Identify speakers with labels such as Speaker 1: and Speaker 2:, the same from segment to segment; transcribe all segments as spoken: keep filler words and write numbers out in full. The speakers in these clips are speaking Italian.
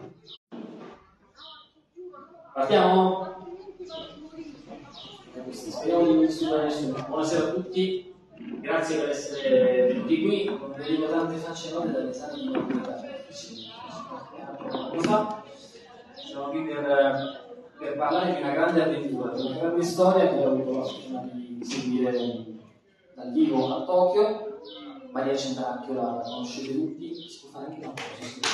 Speaker 1: Partiamo? Speriamo di non disturbare nessuno. Buonasera a tutti, grazie per essere venuti qui. Non vedevo tante facce note dall'esame di maturità. Siamo qui per, per parlare di una grande avventura, di una grande storia che ho avuto la fortuna di seguire dal vivo a Tokyo. Maria Centracchio la conoscete tutti, si può fare anche da un po'.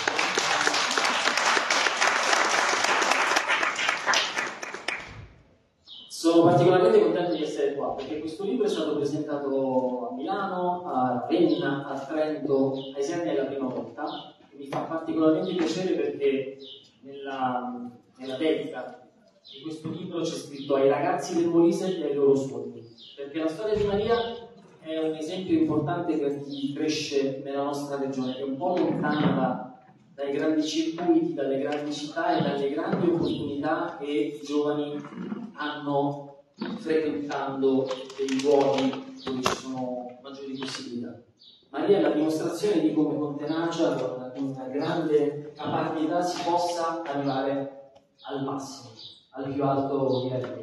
Speaker 1: Sono particolarmente contento di essere qua perché questo libro è stato presentato a Milano, a Ravenna, a Trento, a Isernia è la prima volta. Mi fa particolarmente piacere perché nella, nella dedica di questo libro c'è scritto ai ragazzi del Molise e ai loro sogni, perché la storia di Maria è un esempio importante per chi cresce nella nostra regione, che è un po' lontana da, dai grandi circuiti, dalle grandi città e dalle grandi opportunità che i giovani hanno frequentando dei luoghi dove ci sono maggiori possibilità. Maria è la dimostrazione di come con tenacia, con una grande capacità si possa arrivare al massimo, al più alto livello.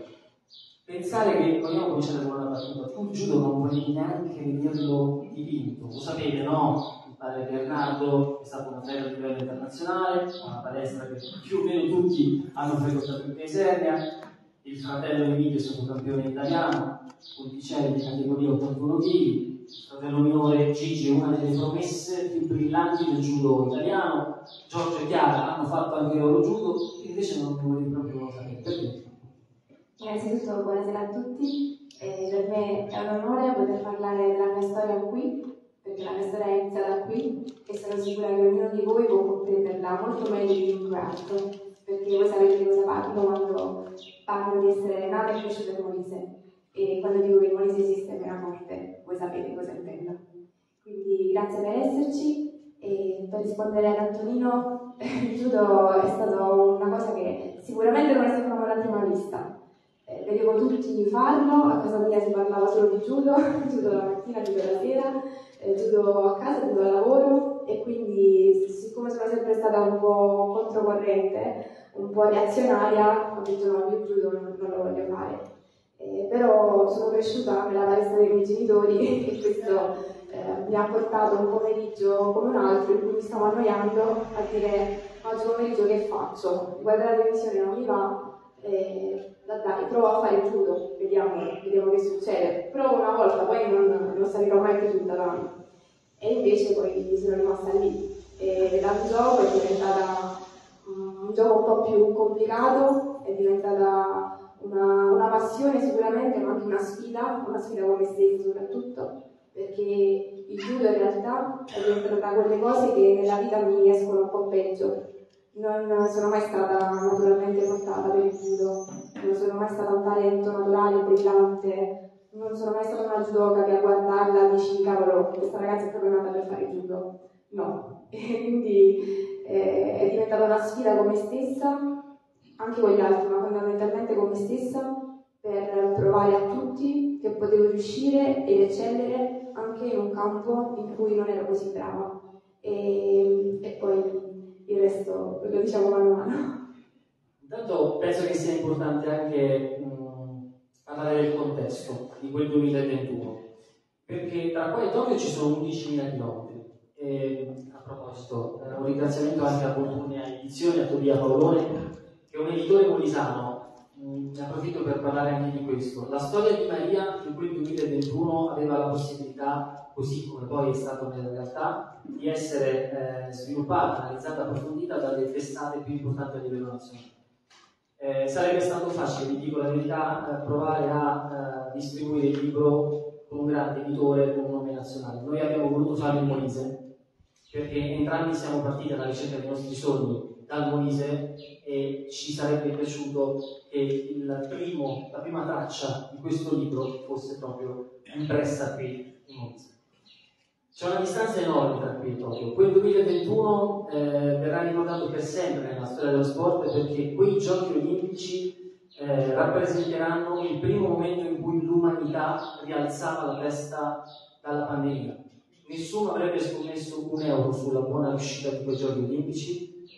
Speaker 1: Pensare che, vogliamo cominciare con una battuta, tu il judo non volevi neanche vederlo dipinto, lo sapete, no? Il padre Bernardo è stato un atleta a livello internazionale, una palestra che più o meno tutti hanno frequentato in Isernia. Il fratello Emilio è stato campione italiano, Ponticelli di categoria ottantuno chili, il fratello minore Gigi è una delle promesse più brillanti del judo italiano, Giorgio e Chiara hanno fatto anche loro judo, invece non ne volevi proprio sapere. Perché?
Speaker 2: Innanzitutto buonasera a tutti, e per me è un onore poter parlare della mia storia qui, perché la mia storia è iniziata qui e sono sicura che ognuno di voi può comprenderla molto meglio di chiunque altro, perché voi sapete di cosa parlo quando parlo di essere nata e cresciuta in Molise, e quando dico che il Molise esiste è mera forte, voi sapete cosa intendo. Quindi grazie per esserci, e per rispondere ad Antonino, il judo è stato una cosa che sicuramente non è stata una alla prima vista. Eh, vedevo tutti farlo, a casa mia si parlava solo di judo, judo la mattina, judo la sera, eh, judo a casa, judo al lavoro, e quindi siccome sono sempre stata un po' controcorrente, un po' reazionaria, ho detto no, io il judo non, non lo voglio fare. Eh, però sono cresciuta nella palestra dei miei genitori e questo eh, mi ha portato un pomeriggio come un altro in cui mi stavo annoiando a dire oggi pomeriggio che faccio? Guardare la televisione non mi va, eh, dai, provo a fare il judo, vediamo, vediamo che succede. Provo una volta, poi non, non salirò mai più sul tatami. E invece poi sono rimasta lì. E dal gioco è diventata um, un gioco un po' più complicato, è diventata una, una passione sicuramente, ma anche una sfida, una sfida con me stessa soprattutto, perché il judo in realtà è diventato da quelle cose che nella vita mi escono un po' peggio. Non sono mai stata naturalmente portata per il judo, non sono mai stata un talento naturale, brillante, non sono mai stata una judoka che a guardarla dici cavolo, questa ragazza è proprio nata per fare judo. No, e quindi eh, è diventata una sfida con me stessa, anche con gli altri, ma fondamentalmente con me stessa, per provare a tutti che potevo riuscire ed eccellere anche in un campo in cui non ero così brava. E, e poi il resto lo diciamo mano a mano.
Speaker 1: Intanto penso che sia importante anche mh, parlare del contesto di quel duemilaventuno, perché tra qua e Tokyo ci sono undicimila chilometri. E a proposito, eh, un ringraziamento anche a Fortuna Edizioni, a Tobia Paolone, che è un editore molisano. Ne approfitto per parlare anche di questo. La storia di Maria in quel duemilaventuno aveva la possibilità, così come poi è stato nella realtà, di essere eh, sviluppata, analizzata, approfondita dalle testate più importanti a livello nazionale. Eh, sarebbe stato facile, vi dico la verità, eh, provare a eh, distribuire il libro con un grande editore con un nome nazionale. Noi abbiamo voluto farlo in Molise, perché entrambi siamo partiti alla ricerca dei nostri sogni dal Molise e ci sarebbe piaciuto che il primo, la prima traccia di questo libro fosse proprio impressa qui in Molise. C'è una distanza enorme tra qui e Tokyo. Quel duemilaventuno eh, verrà ricordato per sempre nella storia dello sport, perché quei giochi olimpici eh, rappresenteranno il primo momento in cui l'umanità rialzava la testa dalla pandemia. Nessuno avrebbe scommesso un euro sulla buona riuscita di quei giochi olimpici,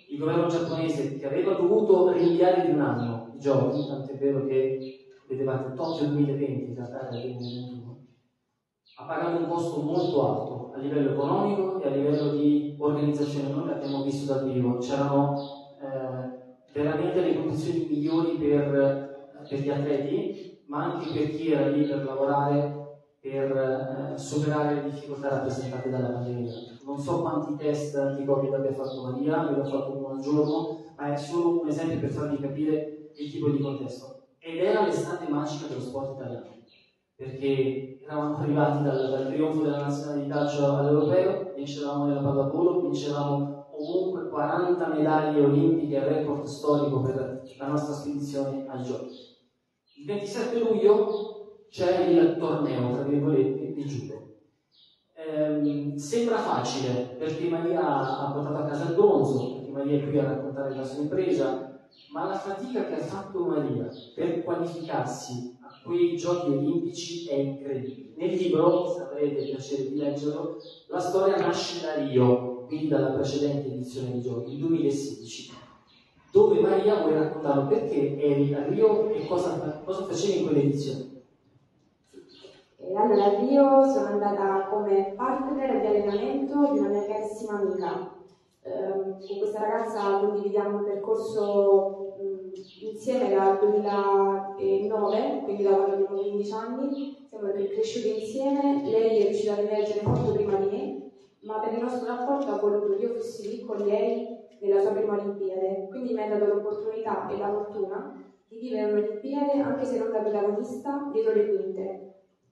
Speaker 1: il governo giapponese, che aveva dovuto rinviare di un anno i giochi, tant'è vero che vedevate Tokyo duemilaventi, in realtà era duemilaventuno, ha pagato un costo molto alto a livello economico e a livello di organizzazione. Noi l'abbiamo visto dal vivo, c'erano eh, veramente le condizioni migliori per, per gli atleti, ma anche per chi era lì per lavorare, per eh, superare le difficoltà rappresentate dalla pandemia. Non so quanti test di Covid abbia fatto Maria, io l'ho fatto uno al giorno, ma è solo un esempio per farvi capire il tipo di contesto. Ed era l'estate magica dello sport italiano, perché eravamo arrivati dal, dal trionfo della nazionale di calcio all'europeo, vincevamo nella pallavolo, vincevamo ovunque quaranta medaglie olimpiche, record storico per la nostra spedizione ai giochi. Il ventisette luglio c'è il torneo, tra virgolette, di judo. Ehm, sembra facile, perché Maria ha portato a casa il bronzo, perché Maria è qui a raccontare la sua impresa, ma la fatica che ha fatto Maria per qualificarsi a quei giochi olimpici è incredibile. Nel libro, se avrete il piacere di leggerlo, la storia nasce da Rio, quindi dalla precedente edizione dei giochi, il duemilasedici, dove Maria vuole raccontare perché eri a Rio e cosa, cosa facevi in quell'edizione.
Speaker 2: Allora, a Rio sono andata come partner di allenamento di una mia carissima amica. Eh, con questa ragazza condividiamo un percorso mh, insieme dal duemilanove, quindi da quando abbiamo quindici anni, siamo cresciuti insieme. Lei è riuscita ad emergere molto prima di me, ma per il nostro rapporto ha voluto che io fossi lì con lei nella sua prima Olimpiade, quindi mi ha dato l'opportunità e la fortuna di vivere un'Olimpiade anche se non da protagonista dietro le quinte.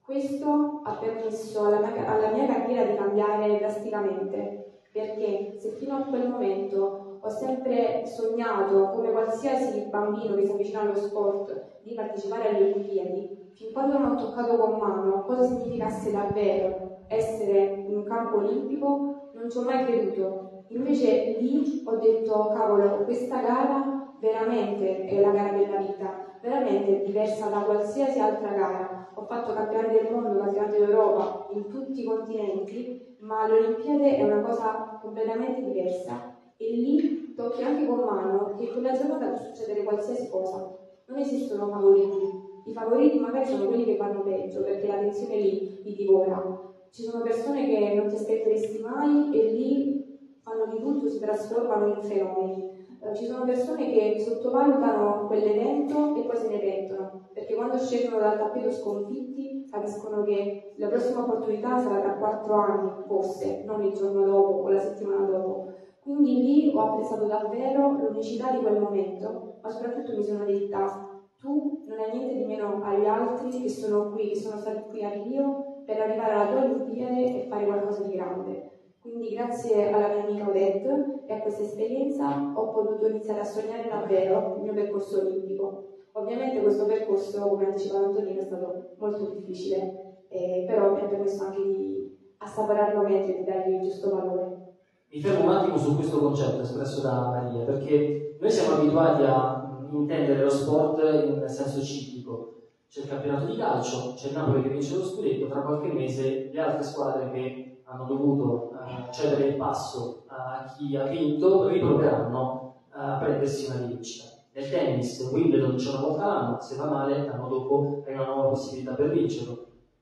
Speaker 2: Questo ha permesso alla mia, alla mia carriera di cambiare drasticamente, perché se fino a quel momento ho sempre sognato, come qualsiasi bambino che si avvicina allo sport, di partecipare alle Olimpiadi, fin quando non ho toccato con mano cosa significasse davvero essere in un campo olimpico, non ci ho mai creduto. Invece lì ho detto, cavolo, questa gara veramente è la gara della vita, veramente è diversa da qualsiasi altra gara. Ho fatto campionati del mondo, campionati d'Europa in tutti i continenti, ma l'Olimpiade è una cosa completamente diversa e lì tocchi anche con mano che quella giornata può succedere qualsiasi cosa. Non esistono favoriti. I favoriti magari sono quelli che vanno peggio perché la tensione lì li divora. Ci sono persone che non ti aspetteresti mai e lì fanno di tutto, si trasformano in fenomeni. Ci sono persone che sottovalutano quell'evento e poi se ne pentono, perché quando scendono dal tappeto sconfitti capiscono che la prossima opportunità sarà tra quattro anni, forse, non il giorno dopo o la settimana dopo. Quindi lì ho apprezzato davvero l'unicità di quel momento, ma soprattutto mi sono detta, tu non hai niente di meno agli altri che sono qui, che sono stati qui a Rio per arrivare alla tua Olimpiade e fare qualcosa di grande. Quindi grazie alla mia amica Odette e a questa esperienza ho potuto iniziare a sognare davvero il mio percorso olimpico. Ovviamente questo percorso, come ha anticipato Antonino, è stato molto difficile, eh, però mi ha permesso anche di assaporarlo meglio e di dargli il giusto valore.
Speaker 1: Mi fermo un attimo su questo concetto espresso da Maria, perché noi siamo abituati a intendere lo sport in senso ciclico. C'è il campionato di calcio, c'è il Napoli che vince lo scudetto, tra qualche mese le altre squadre che hanno dovuto uh, cedere il passo a chi ha vinto, riproveranno a prendersi una rivincita. Nel tennis, Wimbledon c'è una volta l'anno, se va male l'anno dopo hai una nuova possibilità per vincerlo.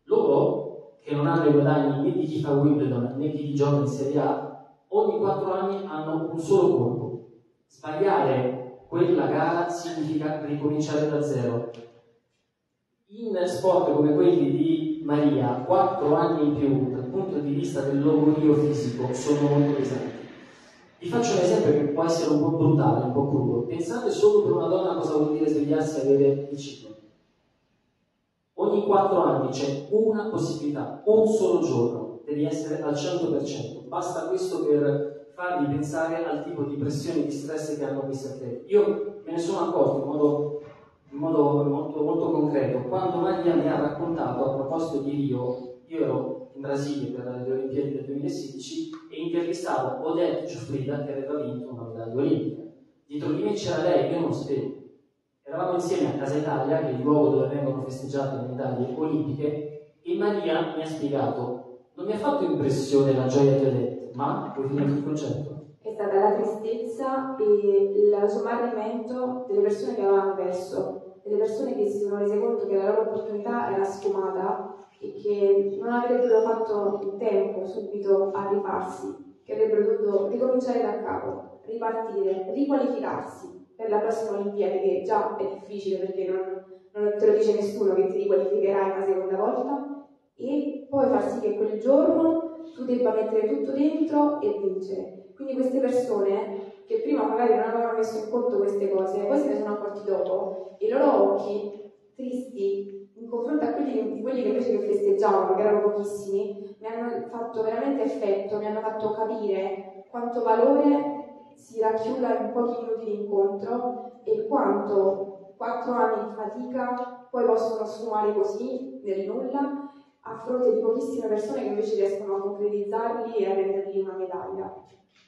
Speaker 1: Loro, che non hanno i guadagni né di chi fa Wimbledon né di chi gioca in Serie A, ogni quattro anni hanno un solo colpo. Sbagliare quella gara significa ricominciare da zero. In sport come quelli di Maria, quattro anni in più dal punto di vista del logorio fisico sono molto pesanti. Vi faccio un esempio che può essere un po' brutale, un po' crudo. Pensate solo per una donna cosa vuol dire svegliarsi e avere il ciclo. Ogni quattro anni c'è una possibilità, un solo giorno, devi essere al cento per cento. Basta questo per farvi pensare al tipo di pressione e di stress che hanno questi atleti. Io me ne sono accorto in modo in modo molto, molto concreto. Quando Maria mi ha raccontato a proposito di Rio, io ero in Brasile per le Olimpiadi del duemilasedici e intervistavo Odette Giuffrida che aveva vinto una medaglia olimpica. Dietro di me c'era lei, io non lo sapevo. Eravamo insieme a Casa Italia, che è il luogo dove vengono festeggiate le medaglie olimpiche, e Maria mi ha spiegato, non mi ha fatto impressione la gioia di Odette, ma, vuoi finire il concetto?
Speaker 2: è stata la tristezza e lo smarrimento delle persone che avevano perso, delle persone che si sono rese conto che la loro opportunità era sfumata e che non avrebbero fatto il tempo subito a rifarsi, che avrebbero dovuto ricominciare da capo, ripartire, riqualificarsi per la prossima Olimpiade, che già è difficile perché non, non te lo dice nessuno che ti riqualificherai una seconda volta, e poi far sì che quel giorno tu debba mettere tutto dentro e vincere. Quindi queste persone che prima magari non avevano messo in conto queste cose, poi se ne sono accorti dopo, e i loro occhi tristi in confronto a quelli, di quelli che invece che festeggiavano, che erano pochissimi, mi hanno fatto veramente effetto, mi hanno fatto capire quanto valore si racchiuda in pochi minuti di incontro e quanto quattro anni di fatica poi possono sfumare così nel nulla a fronte di pochissime persone che invece riescono a concretizzarli e a rendergli una medaglia.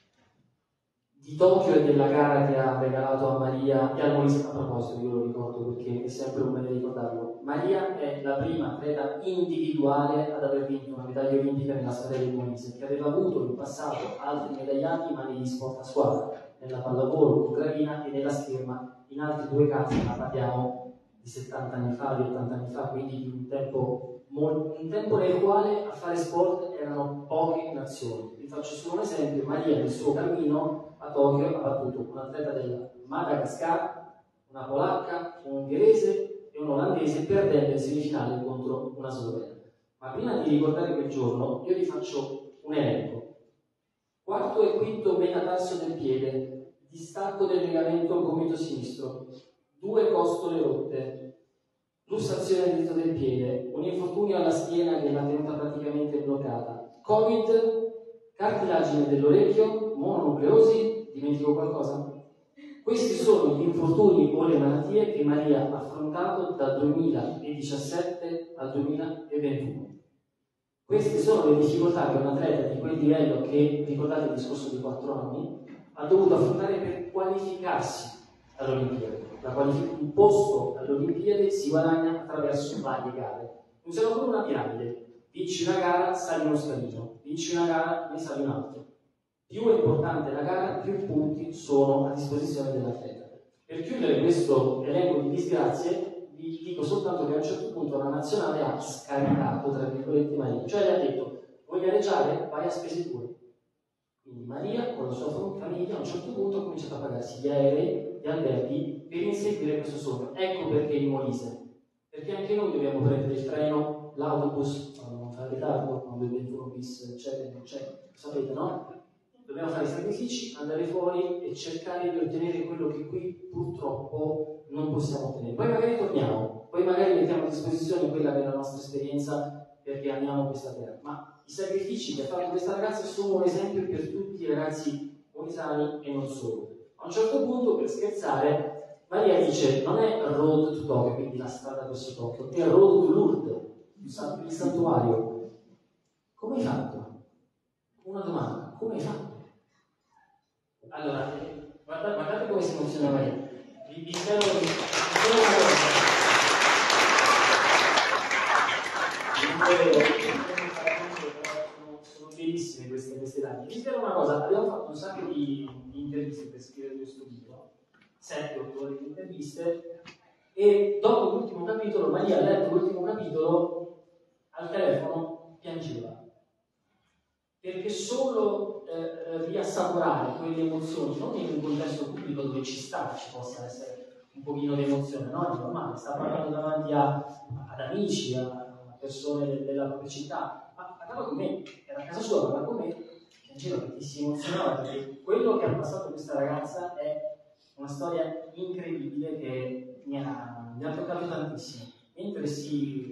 Speaker 1: Di Tokyo e della gara che ha regalato a Maria e al Molise, a proposito, io lo ricordo perché è sempre un bene ricordarlo. Maria è la prima atleta individuale ad aver vinto una medaglia olimpica nella storia del Molise, che aveva avuto in passato altri medagliati ma negli sport a squadra, nella pallavolo con Gravina e nella scherma in altri due casi, ma parliamo di settanta anni fa, di ottanta anni fa, quindi di un tempo, un tempo nel quale a fare sport erano poche nazioni. Vi faccio solo un esempio: Maria nel suo cammino a Tokyo ha battuto un atleta del Madagascar, una polacca, un ungherese e un olandese, perdendo in semifinale contro una slovena. Ma prima di ricordare quel giorno, io vi faccio un elenco. Quarto e quinto metatarso del piede, distacco del legamento gomito sinistro, due costole rotte, lussazione del dito del piede, un infortunio alla schiena che l'ha tenuta praticamente bloccata, Covid, cartilagine dell'orecchio, mononucleosi, dimentico qualcosa? Questi sono gli infortuni o le malattie che Maria ha affrontato dal duemiladiciassette al duemilaventuno. Queste sono le difficoltà che un atleta di quel livello, che ricordate il discorso di quattro anni, ha dovuto affrontare per qualificarsi all'Olimpiade. La qualific- un posto all'Olimpiade si guadagna attraverso varie gare. Funziona come una piramide. Vinci una gara, sali uno scalino. Vinci una gara, ne sali un altro. Più è importante la gara, più punti sono a disposizione dell'atleta. Per chiudere questo elenco di disgrazie, vi dico soltanto che a un certo punto la nazionale ha scaricato, tra virgolette, Maria. Cioè le ha detto: vuoi gareggiare? Vai a spese tue. Quindi Maria, con la sua famiglia, a un certo punto ha cominciato a pagarsi gli aerei, gli alberghi, per inseguire questo sogno. Ecco perché il Molise. Perché anche noi dobbiamo prendere il treno, l'autobus, quando non fa ritardo, quando il ventuno bis c'è, non c'è, sapete, no? Dobbiamo fare sacrifici, andare fuori e cercare di ottenere quello che qui purtroppo non possiamo ottenere. Poi magari torniamo, poi magari mettiamo a disposizione quella che è la nostra esperienza perché amiamo questa terra. Ma i sacrifici che ha fatto questa ragazza sono un esempio per tutti i ragazzi molisani e non solo. A un certo punto, per scherzare, Maria dice: non è Road to Tokyo, quindi la strada verso Tokyo, è Road to Lourdes, il santuario. Come hai fatto? Una domanda: come hai fatto? Allora, guardate, guardate come si emoziona Maria. Vi, vi spero vi spero una cosa. Sono, sono bellissime queste, queste dati. Vi spero una cosa: abbiamo fatto un sacco di, di interviste per scrivere questo libro, sette otto ore di interviste, e dopo l'ultimo capitolo, Maria ha letto l'ultimo capitolo, al telefono piangeva. Perché solo eh, riassaporare quelle emozioni, non in un contesto pubblico dove ci sta, ci possa essere un pochino di emozione, no? È normale, sta parlando davanti a, ad amici, a persone della propria città, ma parlava con me, era a casa sua, parlava con me, piangeva perché si emozionava, perché quello che ha passato questa ragazza è una storia incredibile che mi ha, mi ha toccato tantissimo. Mentre si...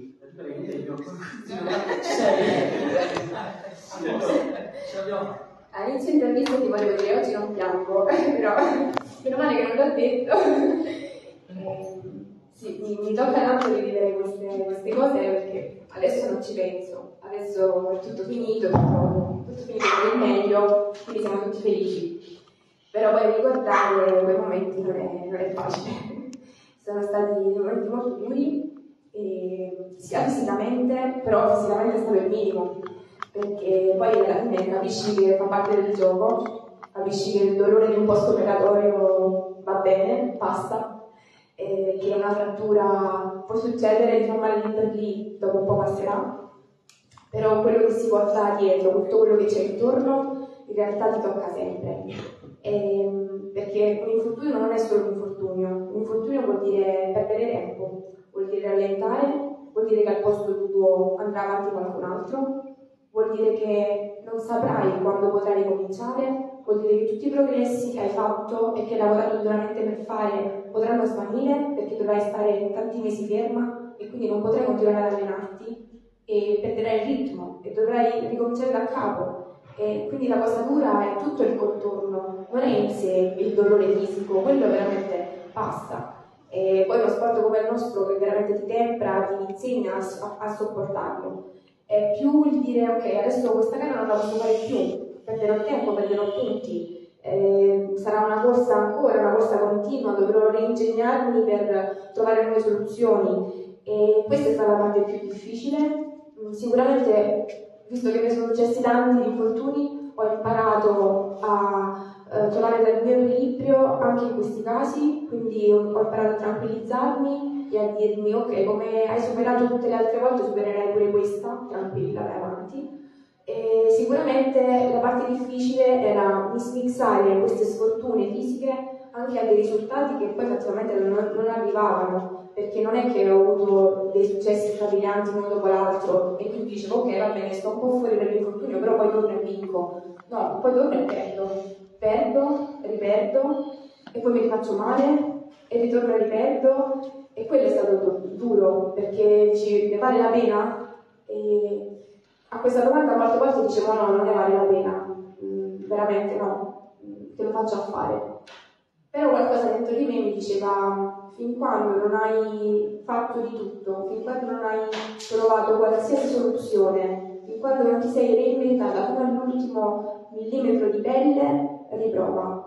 Speaker 2: All'inizio intervista ti volevo dire: oggi non piango, però meno male che non l'ho detto. eh, sì, mi, mi tocca tanto rivivere queste, queste cose perché adesso non ci penso, adesso è tutto finito, tutto, tutto finito per il meglio, quindi siamo tutti felici. Però poi ricordare quei momenti non è, non è facile. Sono stati momenti molto duri, e sia fisicamente, però fisicamente è stato il minimo, perché poi alla fine capisci che fa parte del gioco, capisci che il dolore di un post-operatorio va bene, basta, e che una frattura può succedere, ti fa male lì per lì, dopo un po' passerà, però quello che si porta dietro, tutto quello che c'è intorno, in realtà ti tocca sempre. E, perché un infortunio non è solo un infortunio, un infortunio vuol dire perdere tempo, vuol dire rallentare, vuol dire che al posto tuo andrà avanti qualcun altro, vuol dire che non saprai quando potrai ricominciare, vuol dire che tutti i progressi che hai fatto e che hai lavorato duramente per fare potranno svanire perché dovrai stare tanti mesi ferma e quindi non potrai continuare ad allenarti e perderai il ritmo e dovrai ricominciare da capo. E quindi la cosa dura è tutto il contorno, non è in sé il dolore fisico, quello veramente basta. E poi uno sport come il nostro che veramente ti tempra, ti insegna a, a sopportarlo. È più il dire ok, adesso questa gara non la posso fare più, perderò tempo, perderò punti, eh, sarà una corsa ancora, una corsa continua, dovrò reingegnarmi per trovare nuove soluzioni e questa è stata la parte più difficile. Sicuramente, visto che mi sono successi tanti di infortuni, ho imparato a eh, trovare del mio equilibrio anche in questi casi, quindi ho, ho imparato a tranquillizzarmi e a dirmi ok, come hai superato tutte le altre volte, supererai pure questa, tranquilla, vai avanti. E sicuramente la parte difficile era mixare queste sfortune fisiche anche a dei risultati che poi effettivamente non, non arrivavano, perché non è che ho avuto dei successi strabilianti uno dopo l'altro e quindi dicevo ok, va bene, sto un po' fuori per l'infortunio, però poi torno e vinco. No, poi torno e perdo, perdo, riperdo e poi mi rifaccio male e ritorno e riperdo e quello è stato duro perché dici, ne vale la pena? E a questa domanda molte volte dicevo no, non ne vale la pena, mm, veramente no, che lo faccio a fare. Però qualcosa dentro di me mi diceva fin quando non hai fatto di tutto, fin quando non hai provato qualsiasi soluzione, fin quando non ti sei reinventata fino all'ultimo millimetro di pelle, riprova.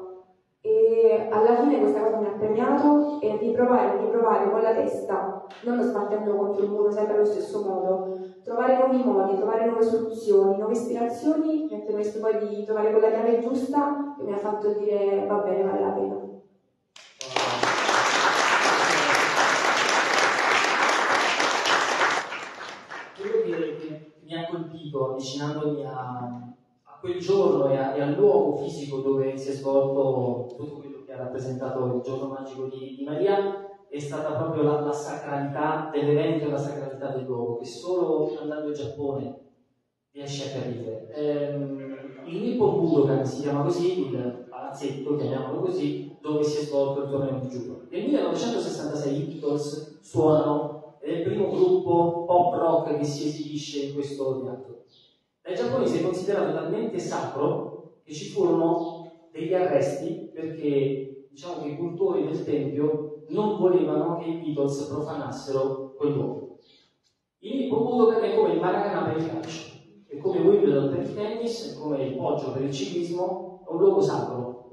Speaker 2: E alla fine questa cosa mi ha premiato e riprovare, riprovare con la testa, non sbattendo contro il muro sempre allo stesso modo, trovare nuovi modi, trovare nuove soluzioni, nuove ispirazioni, mi ha permesso poi di trovare quella chiave giusta che mi ha fatto dire va bene, vale la pena.
Speaker 1: Quello che, che mi ha colpito avvicinandomi a a quel giorno e, a, e al luogo fisico dove si è svolto tutto quello che ha rappresentato il giorno magico di, di Maria è stata proprio la, la sacralità dell'evento e la sacralità del luogo, che solo andando in Giappone riesce a capire. Ehm, il Nippon Budokan si chiama così, il palazzetto, chiamiamolo così, dove si è svolto il torneo di judo. Nel millenovecentosessantasei i Beatles suonano, è il primo gruppo pop rock che si esibisce in questo teatro. Dai giapponesi è considerato talmente sacro che ci furono degli arresti perché diciamo che i cultori del tempio non volevano che i Beatles profanassero quel luogo. Il Nippon Budokan è come il Maracanã per il calcio, è come Wimbledon per il tennis, è come il Poggio per il ciclismo, è un luogo sacro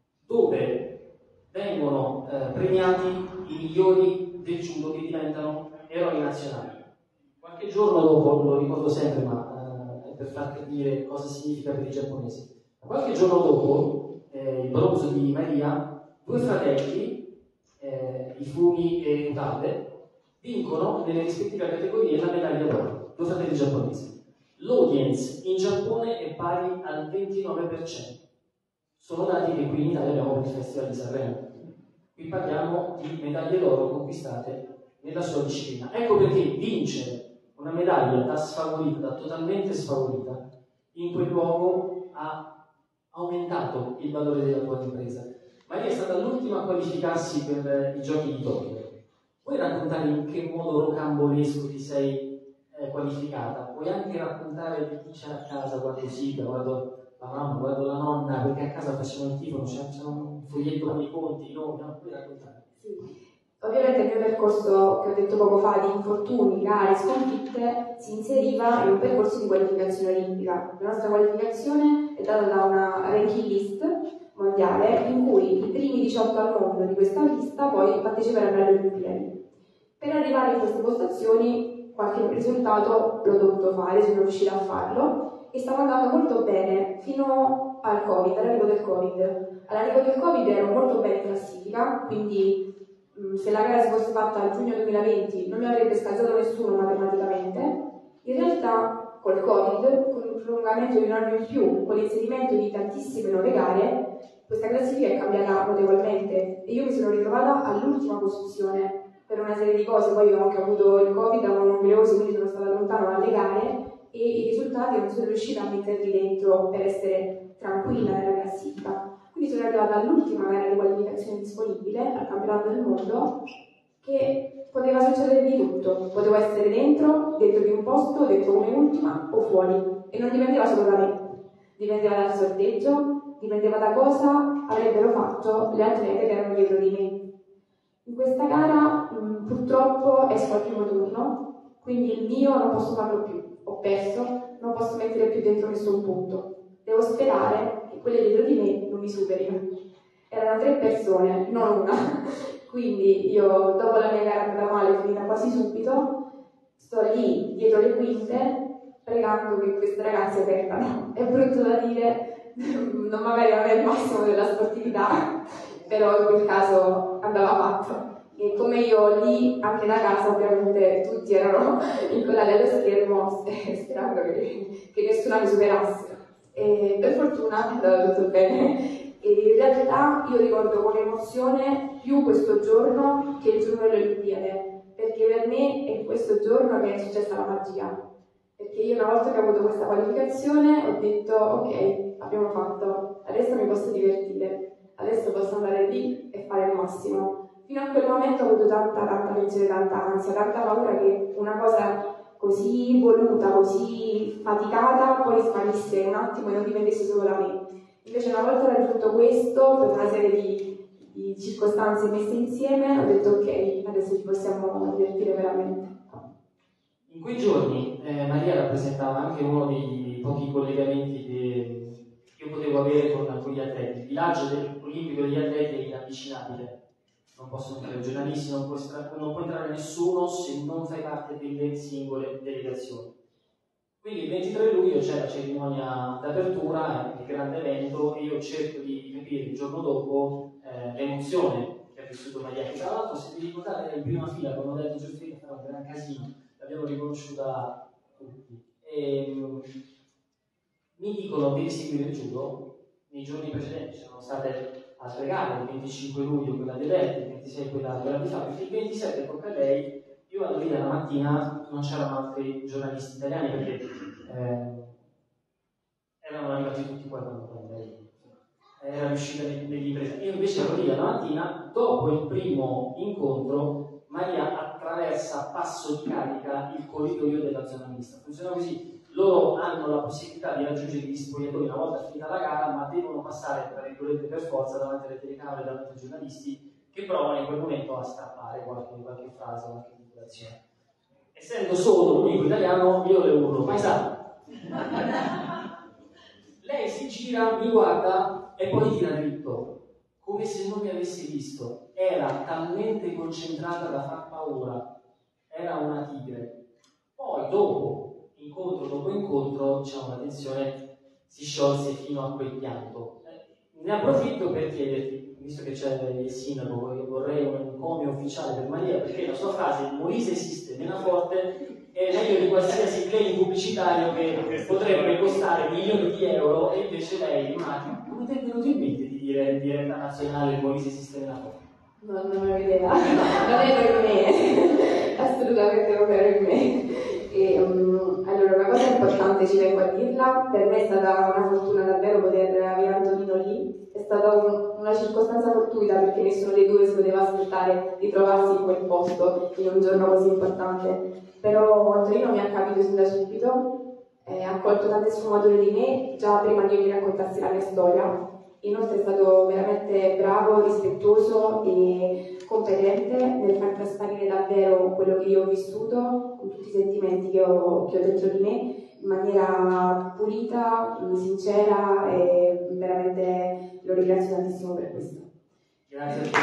Speaker 1: dove vengono eh, premiati i migliori del judo che diventano eroi nazionali. Qualche giorno dopo, lo ricordo sempre, ma per far capire cosa significa per i giapponesi. Qualche giorno dopo, eh, il bronzo di Maria, due fratelli, eh, Ifumi e Utabe, vincono nelle rispettive categorie la medaglia d'oro, due fratelli giapponesi. L'audience in Giappone è pari al ventinove per cento. Sono dati che qui in Italia abbiamo per il Festival di Sanremo. Qui parliamo di medaglie d'oro conquistate nella sua disciplina. Ecco perché vincere una medaglia da sfavorita, da totalmente sfavorita, in quel luogo ha aumentato il valore della tua impresa. Maria è stata l'ultima a qualificarsi per i giochi di Tokyo. Puoi raccontare in che modo rocambolesco ti sei eh, qualificata? Puoi anche raccontare di chi c'era a casa quando sì, guardo la mamma, guardo la nonna, perché a casa facevano il tifo, c'era un foglietto con i conti, no? No, puoi raccontare?
Speaker 2: Sì. Ovviamente il mio percorso, che ho detto poco fa, di infortuni, gare, sconfitte, si inseriva in un percorso di qualificazione olimpica. La nostra qualificazione è data da una ranking list mondiale in cui i primi diciotto al mondo di questa lista poi parteciperanno alle Olimpiadi. Per arrivare in queste postazioni qualche risultato l'ho dovuto fare, sono riuscita a farlo e stavo andando molto bene fino al Covid, all'arrivo del Covid. All'arrivo del Covid ero molto bene in classifica, quindi mh, se la gara si fosse fatta a giugno duemilaventi non mi avrebbe scalzato nessuno matematicamente. In realtà col Covid, con il prolungamento di un anno in più, con l'inserimento di tantissime nuove gare, questa classifica è cambiata notevolmente e io mi sono ritrovata all'ultima posizione per una serie di cose. Poi ho anche avuto il Covid a mononucleosi, quindi sono stata lontana dalle gare e i risultati non sono riuscita a metterli dentro per essere tranquilla nella classifica. Quindi sono arrivata all'ultima gara di qualificazione disponibile al campionato del mondo, che poteva succedere di tutto. Potevo essere dentro, dentro di un posto, dentro come ultima o fuori. E non dipendeva solo da me, dipendeva dal sorteggio, dipendeva da cosa avrebbero fatto le atlete che erano dietro di me. In questa gara mh, purtroppo esco al primo turno, quindi il mio non posso farlo più. Ho perso, non posso mettere più dentro nessun punto. Devo sperare che quelle dietro di me non mi superino. Erano tre persone, non una. Quindi io, dopo la mia gara andata male, finita quasi subito, sto lì dietro le quinte pregando che queste ragazze perdano. È brutto da dire, non magari non è il massimo della sportività, però in quel caso andava fatto. E come io lì, anche da casa, ovviamente tutti erano incollati allo schermo sperando che, che nessuna mi superasse. E per fortuna è andato tutto bene. E in realtà io ricordo con emozione più questo giorno che il giorno delle Olimpiadi, perché per me è questo giorno che è successa la magia. Perché io una volta che ho avuto questa qualificazione ho detto ok, abbiamo fatto, adesso mi posso divertire, adesso posso andare lì e fare il massimo. Fino a quel momento ho avuto tanta, tanta tensione, tanta ansia, tanta paura che una cosa così voluta, così faticata, poi svanisse un attimo e non dipendesse solo da me. Invece una volta raggiunto questo, per una serie di, di circostanze messe insieme, ho detto ok, adesso ci possiamo divertire veramente.
Speaker 1: In quei giorni eh, Maria rappresentava anche uno dei pochi collegamenti che io potevo avere con, con gli atleti. Il villaggio del, olimpico degli atleti è inavvicinabile. Non possono entrare giornalisti, non può, estra- non può entrare nessuno se non fai parte delle singole delegazioni. Quindi il ventitré luglio c'è la cerimonia d'apertura, è il grande evento, e io cerco di capire il giorno dopo eh, l'emozione che ha vissuto Maria, che tra l'altro, se vi ricordate, era in prima fila, quando ho detto Giuseppina, farà un gran casino, l'abbiamo riconosciuta tutti. E, um, mi dicono di seguire il judo. Nei giorni precedenti c'erano state altre gare, il venticinque luglio quella di Letti, il ventisei quella, quella di Fabio, il ventisette tocca a lei. Io vado lì la mattina, non c'erano altri giornalisti italiani perché eh, erano arrivati tutti qua quando lei era riuscita negli presi. Io invece ero lì la mattina, dopo il primo incontro, Maria attraversa a passo di carica il corridoio della zona mista. Funziona così. Loro hanno la possibilità di raggiungere gli spogliatoi una volta finita la gara, ma devono passare, tra virgolette, per forza davanti alle telecamere, davanti ai giornalisti che provano in quel momento a strappare qualche, qualche frase, qualche titolazione. Essendo solo l'unico italiano, io le urlo paesano. Lei si gira, mi guarda e poi tira dritto, come se non mi avesse visto. Era talmente concentrata da far paura, era una tigre. Poi dopo incontro dopo incontro, diciamo, la tensione si sciolse fino a quel pianto. Eh, ne approfitto per chiederti, visto che c'è il sindaco, io vorrei un encomio ufficiale per Maria, perché la sua frase Molise esiste, mena forte, è meglio di qualsiasi claim pubblicitario che potrebbe costare milioni di euro, e invece lei, un attimo, come ti è venuto in mente di dire in diretta nazionale Molise esiste, mena forte?
Speaker 2: No, non ho idea, non è per me, assolutamente non è per me. E, um, allora, una cosa importante, ci vengo a dirla, per me è stata una fortuna davvero poter avere Antonino lì, è stata un, una circostanza fortuita perché nessuno dei due si poteva aspettare di trovarsi in quel posto in un giorno così importante, però Antonino mi ha capito sin da subito, eh, ha colto tante sfumature di me già prima di io gli raccontassi la mia storia. Inoltre è stato veramente bravo, rispettoso e competente nel far trasparire davvero quello che io ho vissuto, con tutti i sentimenti che ho, che ho dentro di me, in maniera pulita, sincera, e veramente lo ringrazio tantissimo per questo.
Speaker 1: Grazie a te.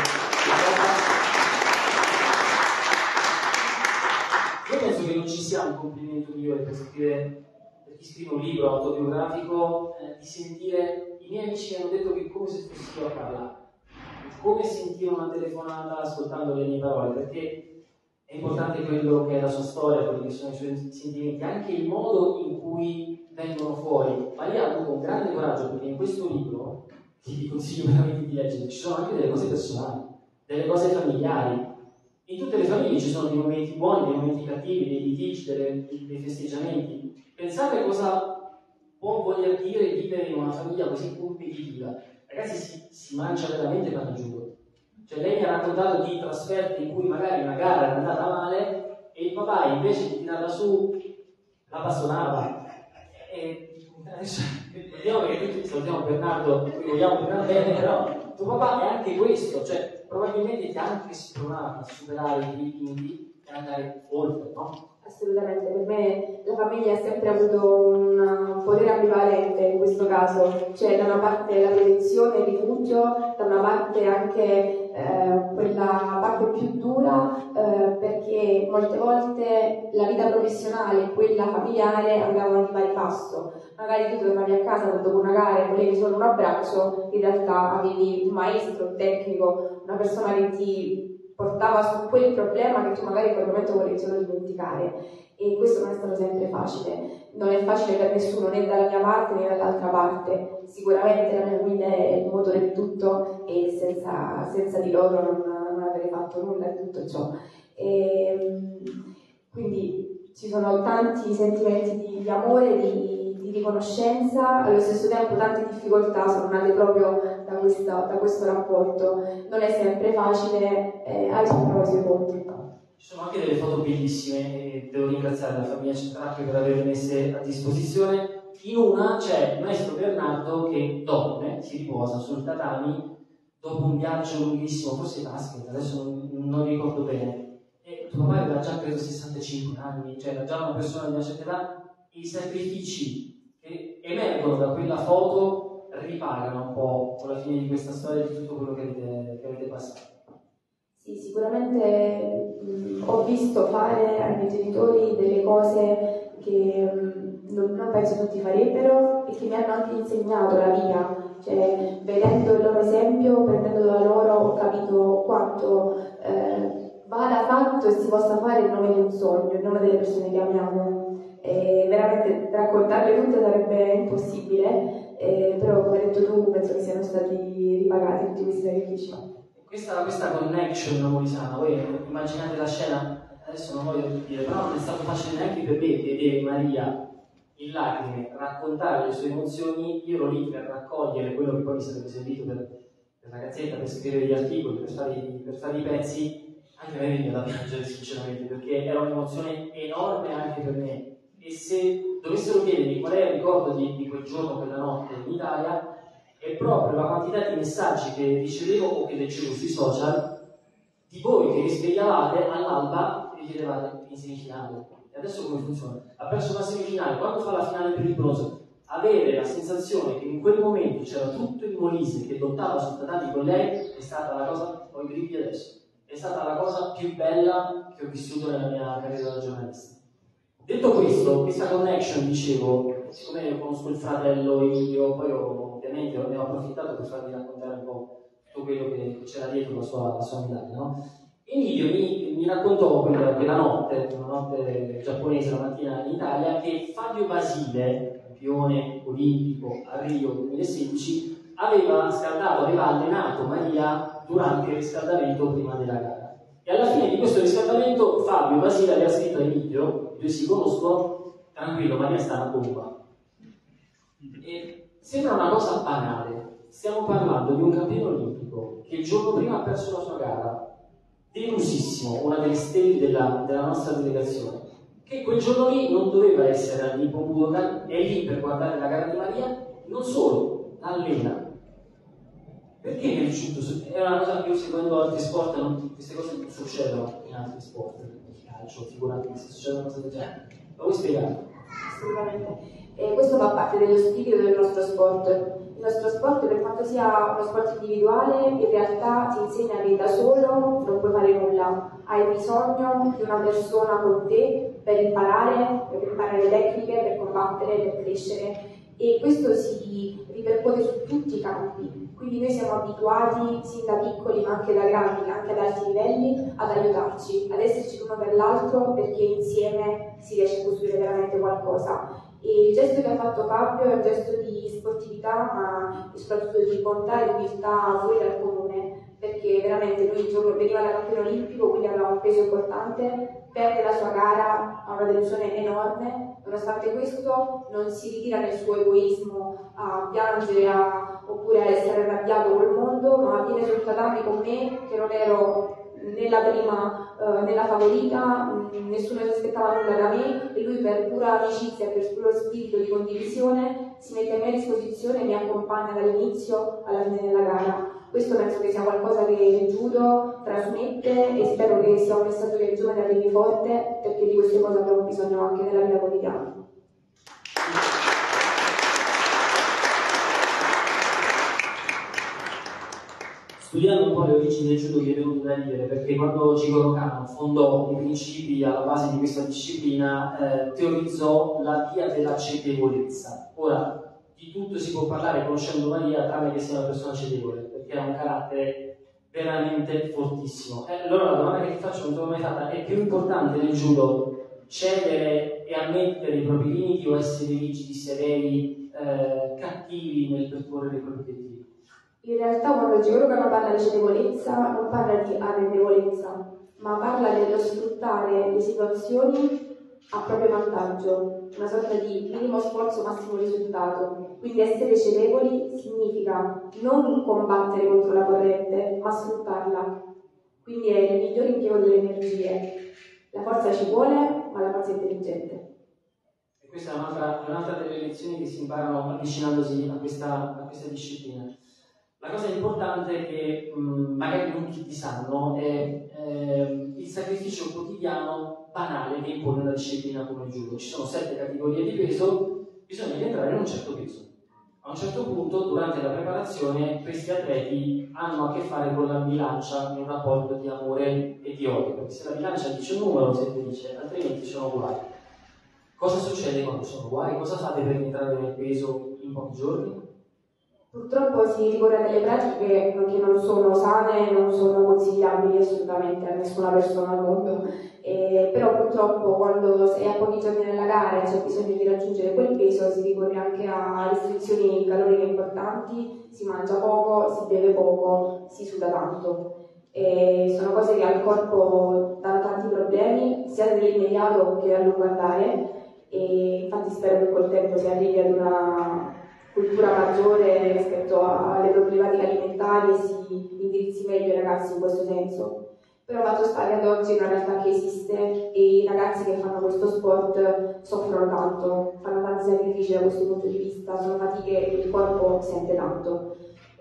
Speaker 1: Io penso che non ci sia un complimento migliore per scrivere, per chi scrive un libro autobiografico, eh, di sentire i miei amici mi hanno detto che è come se fossi io a parlare, come sentire una telefonata ascoltando le mie parole, perché è importante quello che è la sua storia, quelli che sono i suoi sentimenti, anche il modo in cui vengono fuori. Ma lei ha avuto un grande coraggio, perché in questo libro, che vi consiglio veramente di leggere, ci sono anche delle cose personali, delle cose familiari. In tutte le famiglie ci sono dei momenti buoni, dei momenti cattivi, dei litigi, delle, dei festeggiamenti. Pensate cosa può voler dire vivere in una famiglia così competitiva. Ragazzi, si, si mangia veramente per giuro. Cioè lei mi ha raccontato di trasferte in cui magari una gara era andata male e il papà invece di tirarla su la bastonava. E adesso vediamo che tutti salutiamo Bernardo, vogliamo Bernardo bene, però tuo papà è anche questo, cioè probabilmente ti ha anche spronato a superare i limiti e andare oltre, no?
Speaker 2: Assolutamente, per me la famiglia ha sempre avuto un potere ambivalente in questo caso, cioè da una parte la protezione, il rifugio, da una parte anche eh, quella parte più dura eh, perché molte volte la vita professionale e quella familiare andavano di pari passo. Magari tu tornavi a casa dopo una gara e volevi solo un abbraccio, in realtà avevi un maestro, un tecnico, una persona che ti portava su quel problema che tu magari in quel momento volevi solo dimenticare, e questo non è stato sempre facile, non è facile per nessuno, né dalla mia parte né dall'altra parte. Sicuramente la mia famiglia è il motore di tutto e senza, senza di loro non, non avrei fatto nulla di tutto ciò. E, quindi ci sono tanti sentimenti di, di amore, di, di riconoscenza, allo stesso tempo tante difficoltà sono nate proprio da, questa, da questo rapporto. Non è sempre facile, eh, ha i suoi pro e i suoi contri.
Speaker 1: Ci sono anche delle foto bellissime e devo ringraziare la famiglia Centracchio per averle messe a disposizione. In una c'è il maestro Bernardo che dorme, si riposa sul tatami dopo un viaggio lunghissimo, forse in basket, adesso non, non ricordo bene. E tuo papà aveva già preso sessantacinque anni, cioè era già una persona di una certa età, e i sacrifici che emergono da quella foto ripagano un po' con la fine di questa storia di tutto quello che avete, che avete passato.
Speaker 2: Sì, sicuramente mh, ho visto fare ai miei genitori delle cose che mh, non, non penso tutti farebbero e che mi hanno anche insegnato la vita. Cioè, vedendo il loro esempio, prendendo da loro, ho capito quanto eh, vada fatto e si possa fare in nome di un sogno, in nome delle persone che amiamo. E veramente raccontarle tutte sarebbe impossibile, eh, però come hai detto tu penso che siano stati ripagati tutti questi sacrifici.
Speaker 1: Questa, questa connection napoletana, voi immaginate la scena, adesso non voglio dire, però non è stato facile neanche per me vedere Maria in lacrime, raccontare le sue emozioni. Io ero lì per raccogliere quello che poi mi sarebbe servito per, per la gazzetta, per scrivere gli articoli, per fare, per fare i pezzi. Anche a me veniva da piangere sinceramente, perché era un'emozione enorme anche per me. E se dovessero chiedermi qual è il ricordo di, di quel giorno, quella notte in Italia, è proprio la quantità di messaggi che ricevevo o che leggevo sui social di voi che vi svegliavate all'alba e vi chiedevate in semifinale. E adesso come funziona? Ha perso una semifinale, quando fa la finale per il bronzo, avere la sensazione che in quel momento c'era tutto il Molise che lottava sul tatami con lei è stata la cosa, ho i brividi adesso, è stata la cosa più bella che ho vissuto nella mia carriera da giornalista. Detto questo, questa connection, dicevo, siccome io conosco il fratello Emilio, poi ho, ovviamente ne ho approfittato per farvi raccontare un po' tutto quello che c'era dietro la sua, la sua medaglia, no? Emilio mi, mi raccontò quella, quella notte, una notte giapponese, la mattina in Italia, che Fabio Basile, campione olimpico a Rio duemilasedici, aveva scaldato, aveva allenato Maria durante il riscaldamento prima della gara. E alla fine di questo riscaldamento Fabio Basile aveva scritto a Emilio: i due si conoscono, tranquillo, Maria sta una bomba. E sembra una cosa banale, stiamo parlando di un campione olimpico che il giorno prima ha perso la sua gara, delusissimo, una delle stelle della, della nostra delegazione, che quel giorno lì non doveva essere all'Ippon Budokan, è lì per guardare la gara di Maria, non solo, allena. Perché mi è riuscito? È una cosa che io, seguendo altri sport, non, queste cose non succedono in altri sport, il calcio, figurati che se succedono cose del genere. Lo vuoi spiegare?
Speaker 2: Assolutamente. E questo fa parte dello spirito del nostro sport. Il nostro sport, per quanto sia uno sport individuale, in realtà ti insegna che da solo non puoi fare nulla. Hai bisogno di una persona con te per imparare, per imparare le tecniche, per combattere, per crescere. e questo si ripercuote su tutti i campi, quindi noi siamo abituati sin da piccoli ma anche da grandi, anche ad alti livelli, ad aiutarci, ad esserci l'uno per l'altro perché insieme si riesce a costruire veramente qualcosa. E il gesto che ha fatto Fabio è un gesto di sportività ma soprattutto di bontà e di umiltà fuori dal comune, perché veramente lui il giorno veniva da campione olimpico, quindi aveva un peso importante, perde la sua gara, ha una delusione enorme, nonostante questo non si ritira nel suo egoismo a piangere a, oppure a essere arrabbiato col mondo, ma viene sul tatami con me che non ero nella prima, eh, nella favorita, mh, nessuno si aspettava nulla da me e lui per pura amicizia, per puro spirito di condivisione si mette a mia disposizione e mi accompagna dall'inizio alla fine della gara. Questo penso che sia qualcosa che il judo trasmette e spero che sia un messaggio che il giovane arrivi forte, perché di queste cose abbiamo bisogno anche nella vita quotidiana.
Speaker 1: Studiando un po' le origini del judo mi è venuto da ridere, perché quando Jigoro Kano fondò i principi alla base di questa disciplina, eh, teorizzò la via della cedevolezza. Ora, di tutto si può parlare conoscendo Maria, tranne che sia una persona cedevole, perché ha un carattere veramente fortissimo. E allora la domanda che ti faccio, non te l'ho mai fatta, è più importante nel judo cedere e ammettere i propri limiti o essere rigidi, severi, eh, cattivi nel percorrere i propri obiettivi?
Speaker 2: In realtà quando Jigoro Kano parla di cedevolezza non parla di arrendevolezza, ma parla dello sfruttare le situazioni a proprio vantaggio, una sorta di minimo sforzo, massimo risultato. Quindi essere cedevoli significa non combattere contro la corrente, ma sfruttarla. Quindi è il migliore impiego delle energie. La forza ci vuole, ma la forza è intelligente.
Speaker 1: E questa è un'altra, un'altra delle lezioni che si imparano avvicinandosi a questa, a questa disciplina. La cosa importante è che mh, magari non tutti sanno è eh, il sacrificio quotidiano banale che impone una disciplina come il judo. Ci sono sette categorie di peso, bisogna rientrare in un certo peso. A un certo punto, durante la preparazione, questi atleti hanno a che fare con la bilancia in un rapporto di amore e di odio, perché se la bilancia dice un numero, sette dice, altrimenti sono guai. Cosa succede quando sono guai? Cosa fate per rientrare nel peso in pochi giorni?
Speaker 2: Purtroppo si ricorre a delle pratiche che non sono sane, non sono consigliabili assolutamente a nessuna persona al mondo, eh, però purtroppo quando è a pochi giorni nella gara e c'è bisogno di raggiungere quel peso si ricorre anche a restrizioni caloriche importanti, si mangia poco, si beve poco, si suda tanto. E sono cose che al corpo danno tanti problemi, sia nell'immediato che a lungo andare, e infatti spero che col tempo si arrivi ad una cultura maggiore rispetto alle problematiche alimentari e si indirizzi meglio i ragazzi in questo senso. Però fatto sta che ad oggi è una realtà che esiste e i ragazzi che fanno questo sport soffrono tanto, fanno tanti sacrifici da questo punto di vista, sono fatiche che il corpo sente tanto.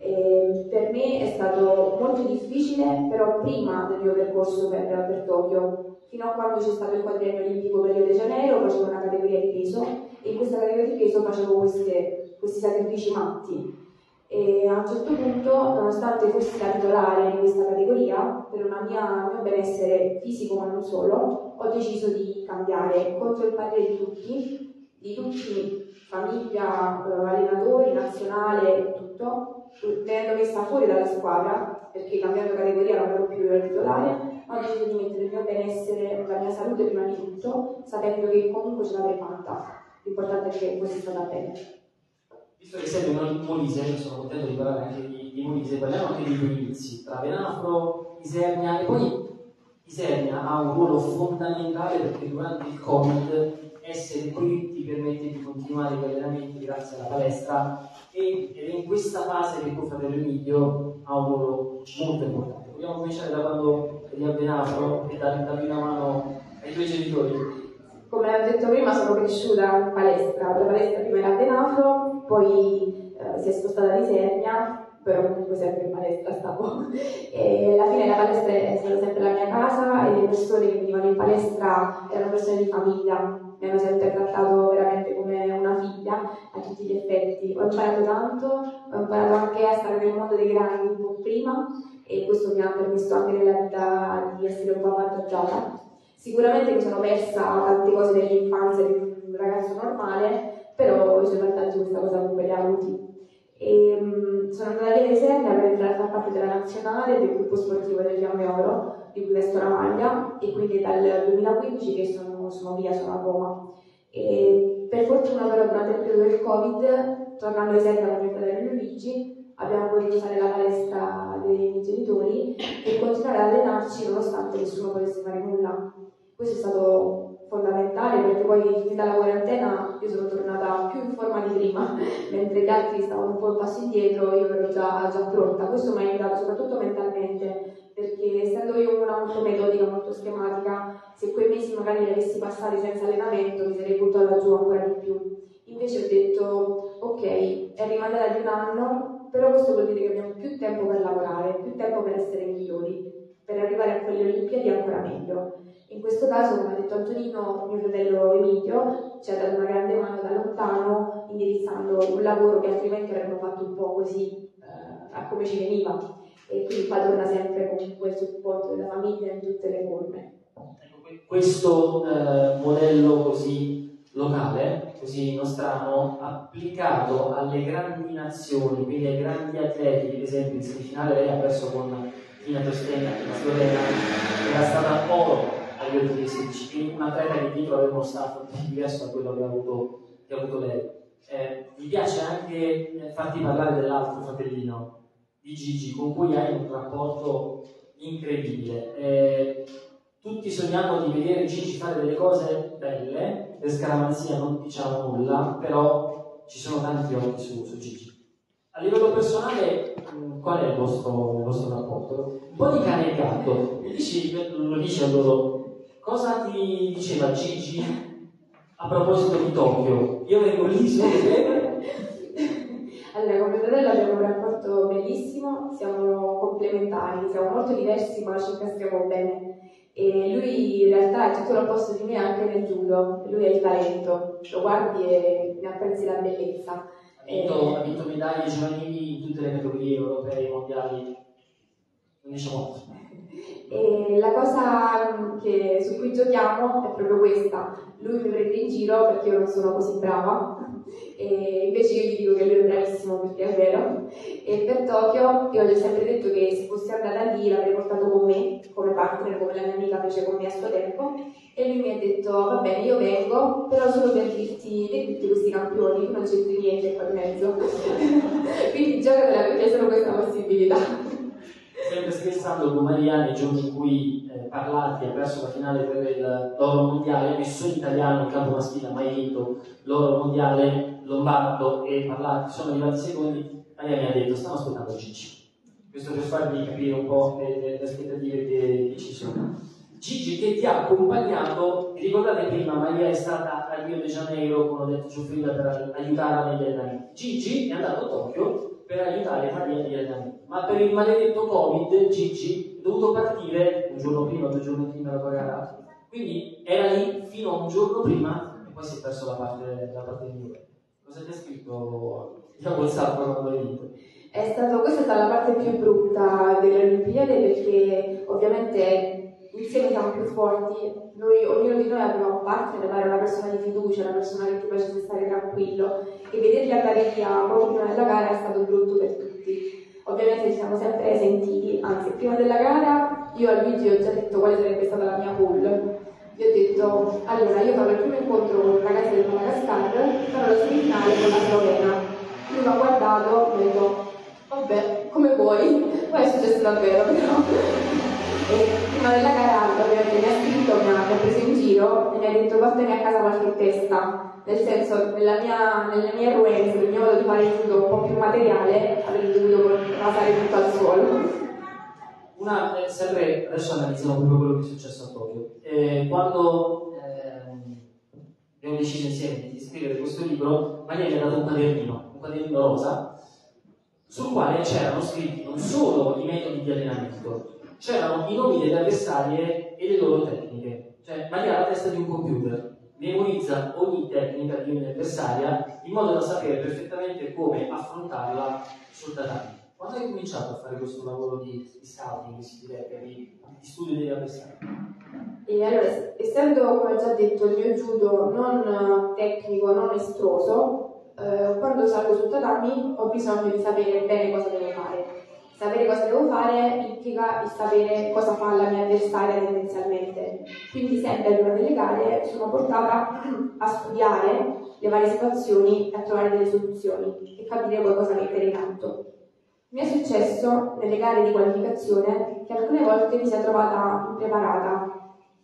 Speaker 2: E per me è stato molto difficile, però prima del mio percorso per, per Tokyo, fino a quando c'è stato il quadriennio olimpico per Rio de Janeiro, facevo una categoria di peso e in questa categoria di peso facevo queste, questi sacrifici matti. E a un certo punto, nonostante fossi da titolare in questa categoria, per una mia, un mio benessere fisico ma non solo, ho deciso di cambiare contro il parere di tutti, di tutti, famiglia, allenatori, nazionale, tutto, venendo messa fuori dalla squadra, perché cambiando categoria non ero più ero titolare, ma ho deciso di mettere il mio benessere, la mia salute prima di tutto, sapendo che comunque ce l'avrei fatta. L'importante è che fosse stata bene.
Speaker 1: Visto che sei in Molise, sono contento di parlare anche di, di Molise, parliamo anche dei tuoi inizi, tra Venafro, Isernia, e poi Isernia ha un ruolo fondamentale perché durante il Covid essere qui ti permette di continuare gli allenamenti grazie alla palestra e, ed è in questa fase che tuo fratello Emilio ha un ruolo molto importante. Vogliamo cominciare da quando eri a Venafro e dargli una mano ai tuoi genitori?
Speaker 2: Come ho detto prima, sono cresciuta in palestra, la palestra prima era a Venafro, poi eh, si è spostata ad Isernia, però comunque sempre in palestra stavo. E alla fine la palestra è stata sempre la mia casa e le persone che venivano in palestra erano persone di famiglia, mi hanno sempre trattato veramente come una figlia a tutti gli effetti. Ho imparato tanto, ho imparato anche a stare nel mondo dei grandi un po' prima e questo mi ha permesso anche nella vita di essere un po' avvantaggiata. Sicuramente mi sono persa tante cose dell'infanzia di un ragazzo normale, però i suoi vantaggi questa cosa comunque li ha avuti. E, um, sono andata via Isernia per entrare a far parte della nazionale del gruppo sportivo del Fiamme Oro, di cui vesto la maglia, e quindi dal duemilaquindici che sono, sono via, sono a Roma. E per fortuna però durante il periodo del Covid, tornando a Isernia con mio fratello Luigi, abbiamo potuto usare la palestra dei miei genitori e continuare ad allenarci nonostante nessuno potesse fare nulla. Questo è stato fondamentale perché poi fin dalla quarantena io sono tornata più in forma di prima, mentre gli altri stavano un po' un passo indietro, io ero già, già pronta. Questo mi ha aiutato soprattutto mentalmente, perché essendo io una molto metodica, molto schematica, se quei mesi magari li avessi passati senza allenamento mi sarei buttata giù ancora di più. Invece ho detto, ok, è rimandata di un anno, però questo vuol dire che abbiamo più tempo per lavorare, più tempo per essere migliori, per arrivare a quelle Olimpiadi ancora meglio. In questo caso, come ha detto Antonino, mio fratello Emilio ci ha dato una grande mano da lontano, indirizzando un lavoro che altrimenti avremmo fatto un po' così, eh, a come ci veniva. E quindi qua torna sempre con quel supporto della famiglia in tutte le forme.
Speaker 1: Questo eh, modello così locale, così nostrano, applicato alle grandi nazioni, quindi ai grandi atleti, per esempio in semifinale lei ha perso con Tina Tostegna, la Slovena, era stata oro agli ultimi sedici, quindi un atleta che dietro aveva uno staff diverso da quello che ha avuto, che ha avuto lei. Eh, mi piace anche farti parlare dell'altro fratellino, di Gigi, con cui hai un rapporto incredibile. Eh, tutti sogniamo di vedere Gigi fare delle cose belle, per scaramanzia non diciamo nulla, però ci sono tanti occhi su, su Gigi. A livello personale, qual è il vostro, il vostro rapporto? Un po' di cane e gatto. Mi dici, lo dici a loro, cosa ti diceva Gigi a proposito di Tokyo? Io vengo lì solo per...
Speaker 2: Allora, con mio fratello abbiamo un rapporto bellissimo, siamo complementari, siamo molto diversi ma ci incastriamo bene. E lui in realtà è tutto l'opposto di me anche nel judo, lui ha il talento, lo guardi e ne apprezzi la bellezza.
Speaker 1: Ha vinto, ha vinto medaglie giovanili in tutte le categorie europee, mondiali, non diciamo.
Speaker 2: E la cosa che, su cui giochiamo è proprio questa: lui mi prende in giro perché io non sono così brava, e invece io gli dico che lui è bravissimo perché è vero. E per Tokyo io gli ho sempre detto che se fossi andata lì l'avrei portato con me come partner, come la mia amica fece con me a suo tempo, e lui mi ha detto va bene, io vengo, però solo per dirti, per dirti questi campioni, tu non c'entri niente qua in mezzo. Quindi giocatela perché c'è solo questa possibilità.
Speaker 1: Sempre scherzando con Maria, nei giorni in cui eh, Parlati ha perso la finale per l'oro mondiale, nessun italiano in campo maschile ha mai vinto l'oro mondiale, Lombardo e Parlati sono arrivati secondi. Maria mi ha detto stiamo aspettando Gigi, questo per farvi capire un po' le, le, le aspettative che, che ci sono. Gigi che ti ha accompagnato, vi ricordate prima Maria è stata a Rio de Janeiro con Odette Giuffrida per aiutarla negli allenamenti. Gigi è andato a Tokyo per aiutare Maria negli allenamenti, ma per il maledetto Covid Gigi è dovuto partire un giorno prima, due giorni prima della gara, quindi era lì fino a un giorno prima e poi si è perso la parte, la parte migliore. Cosa ti ha scritto? Ti ha WhatsApp quando hai vinto?
Speaker 2: È stato, questa è stata la parte più brutta delle Olimpiadi perché ovviamente insieme siamo più forti, noi, ognuno di noi aveva un partner, ma era una persona di fiducia, una persona che ti faceva stare tranquillo, e vederli andare via proprio prima della gara è stato brutto per tutti. Ovviamente ci siamo sempre sentiti, anzi prima della gara io a Luigi ho già detto quale sarebbe stata la mia pool. Gli ho detto, allora io farò il primo incontro con un ragazzo del Madagascar, farò la semifinale con la Slovenia. Lui mi ha guardato e mi ha detto, vabbè, come vuoi, poi è successo davvero però. E prima della gara ovviamente mi ha scritto, mi ha preso in giro e mi ha detto portami a casa qualche testa, nel senso nella mia, nelle mie arruenze, nel mio modo di fare il judo un po' più materiale avrei dovuto rasare tutto al suolo.
Speaker 1: Una, eh, sempre adesso analizziamo proprio quello che è successo a Tokyo. Eh, quando eh, abbiamo deciso insieme di scrivere questo libro, Maria mi ha dato un quadernino, un quadernino rosa, sul quale c'erano scritti non solo i metodi di allenamento, c'erano i nomi delle avversarie e le loro tecniche. Cioè, Maria ha la testa di un computer, memorizza ogni tecnica di ogni avversaria in modo da sapere perfettamente come affrontarla sul tatami. Quando hai cominciato a fare questo lavoro di, di scouting, si direbbe, di, di studio degli avversari?
Speaker 2: E allora, essendo, come ho già detto, il mio judo non tecnico, non estroso, eh, quando salgo sul tatami ho bisogno di sapere bene cosa devo fare. Sapere cosa devo fare implica il sapere cosa fa la mia avversaria tendenzialmente. Quindi sempre prima delle gare sono portata a studiare le varie situazioni e a trovare delle soluzioni e capire poi cosa mettere in atto. Mi è successo nelle gare di qualificazione che alcune volte mi sia trovata impreparata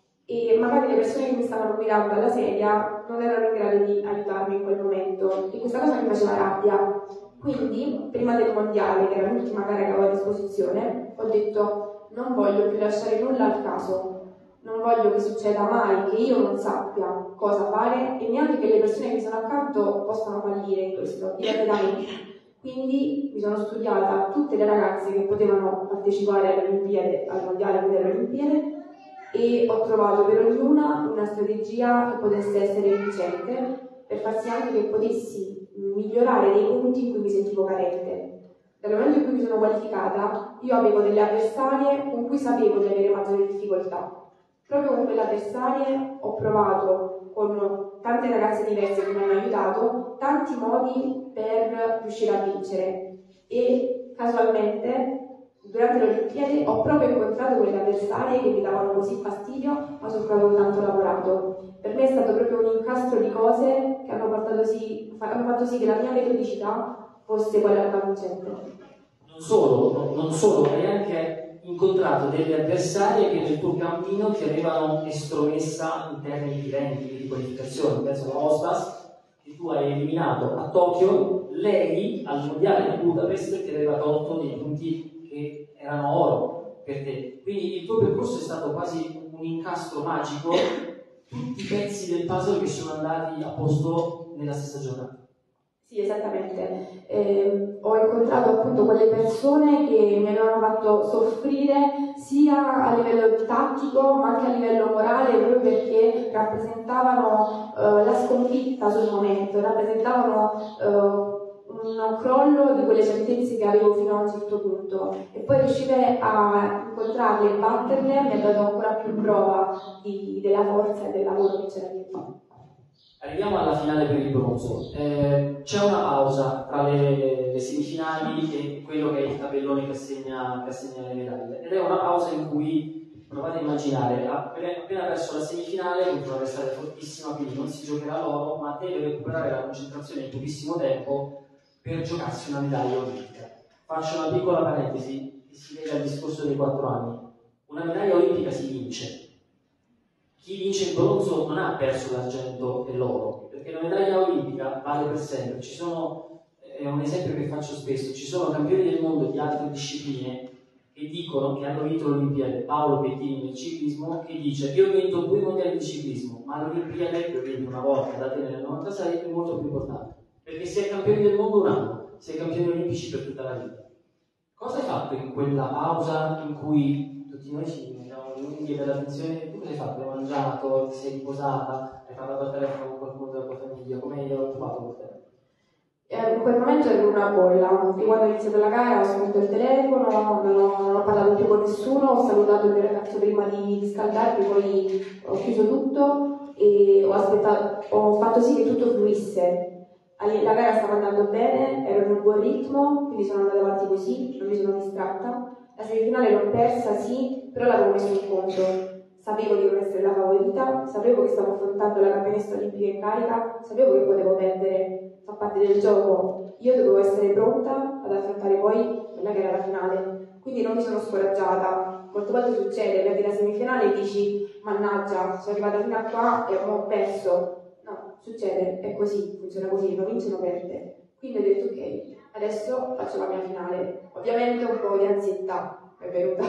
Speaker 2: e magari le persone che mi stavano guidando alla sedia non erano in grado di aiutarmi in quel momento e questa cosa mi faceva rabbia. Quindi, prima del mondiale, che era l'ultima gara che avevo a disposizione, ho detto non voglio più lasciare nulla al caso, non voglio che succeda mai che io non sappia cosa fare e neanche che le persone che mi sono accanto possano fallire in questo, dipende da me. Quindi mi sono studiata tutte le ragazze che potevano partecipare alle Olimpiadi, al mondiale e alle Olimpiadi, e ho trovato per ognuna una strategia che potesse essere vincente per far sì anche che potessi migliorare dei punti in cui mi sentivo carente. Dal momento in cui mi sono qualificata, io avevo delle avversarie con cui sapevo di avere maggiori difficoltà. Proprio con quelle avversarie ho provato, con tante ragazze diverse che mi hanno aiutato, tanti modi per riuscire a vincere e casualmente durante le Olimpiadi ho proprio incontrato quelle avversarie che mi davano così fastidio, ma su cui avevo tanto lavorato. Per me è stato proprio un incastro di cose che hanno, portato sì, hanno fatto sì che la mia metodicità fosse quella da vincente.
Speaker 1: Non solo, non solo, hai anche incontrato delle avversarie che nel tuo cammino ti avevano estromessa in termini di ranking di qualificazione. Penso alla Ostas, che tu hai eliminato a Tokyo, lei al mondiale di Budapest ti aveva tolto dei punti che erano oro per te. Quindi il tuo percorso è stato quasi un incastro magico, tutti i pezzi del puzzle che sono andati a posto nella stessa giornata.
Speaker 2: Sì, esattamente. Eh, ho incontrato appunto quelle persone che mi avevano fatto soffrire sia a livello tattico ma anche a livello morale, proprio perché rappresentavano eh, la sconfitta sul momento, rappresentavano eh, un crollo di quelle certezze che avevo fino a un certo punto e poi riuscire a incontrarle e batterle mi ha dato ancora più prova di, della forza e del lavoro che c'era dietro.
Speaker 1: Arriviamo alla finale per il bronzo. Eh, c'è una pausa tra le, le semifinali e quello che è il tabellone che assegna, che assegna le medaglie, ed è una pausa in cui, provate a immaginare, appena, appena perso la semifinale, contro un'avversaria fortissima, quindi non si giocherà l'oro, ma deve recuperare la concentrazione in pochissimo tempo per giocarsi una medaglia olimpica. Faccio una piccola parentesi che si lega al discorso dei quattro anni. Una medaglia olimpica si vince. Chi vince il bronzo non ha perso l'argento e l'oro, perché la medaglia olimpica vale per sempre. Ci sono, è un esempio che faccio spesso, ci sono campioni del mondo di altre discipline che dicono che hanno vinto l'Olimpiade. Paolo Bettini nel ciclismo, che dice: io ho vinto due mondiali di ciclismo, ma l'Olimpiade che ho vinto una volta ad Atene nel novantasei è molto più importante, perché si è campioni del mondo un anno, si è campioni olimpici per tutta la vita. Cosa hai fatto in quella pausa in cui tutti noi ci mettiamo lunghi per l'attenzione? Tu cosa hai fatto? Hai mangiato? Ti sei riposata? Hai parlato al telefono con qualcuno della tua famiglia? Come hai occupato quel tempo?
Speaker 2: Eh, in quel momento ero in una bolla, e quando ho iniziato la gara ho spento il telefono, non ho, non ho parlato più con nessuno, ho salutato il mio ragazzo prima di riscaldarmi, poi ho chiuso tutto e ho, aspettato, ho fatto sì che tutto fluisse. La gara stava andando bene, ero in un buon ritmo, quindi sono andata avanti così, non mi sono distratta. La semifinale l'ho persa, sì, però l'avevo messo in conto. Sapevo di non essere la favorita, sapevo che stavo affrontando la campionessa olimpica in carica, sapevo che potevo perdere, fa parte del gioco. Io dovevo essere pronta ad affrontare poi quella che era la finale. Quindi non mi sono scoraggiata. Molte volte succede, perdi la semifinale e dici: mannaggia, sono arrivata fino a qua e ho perso. No, succede, è così, funziona così, non vince, non perde. Quindi ho detto: ok, adesso faccio la mia finale. Ovviamente un po' di ansietà è venuta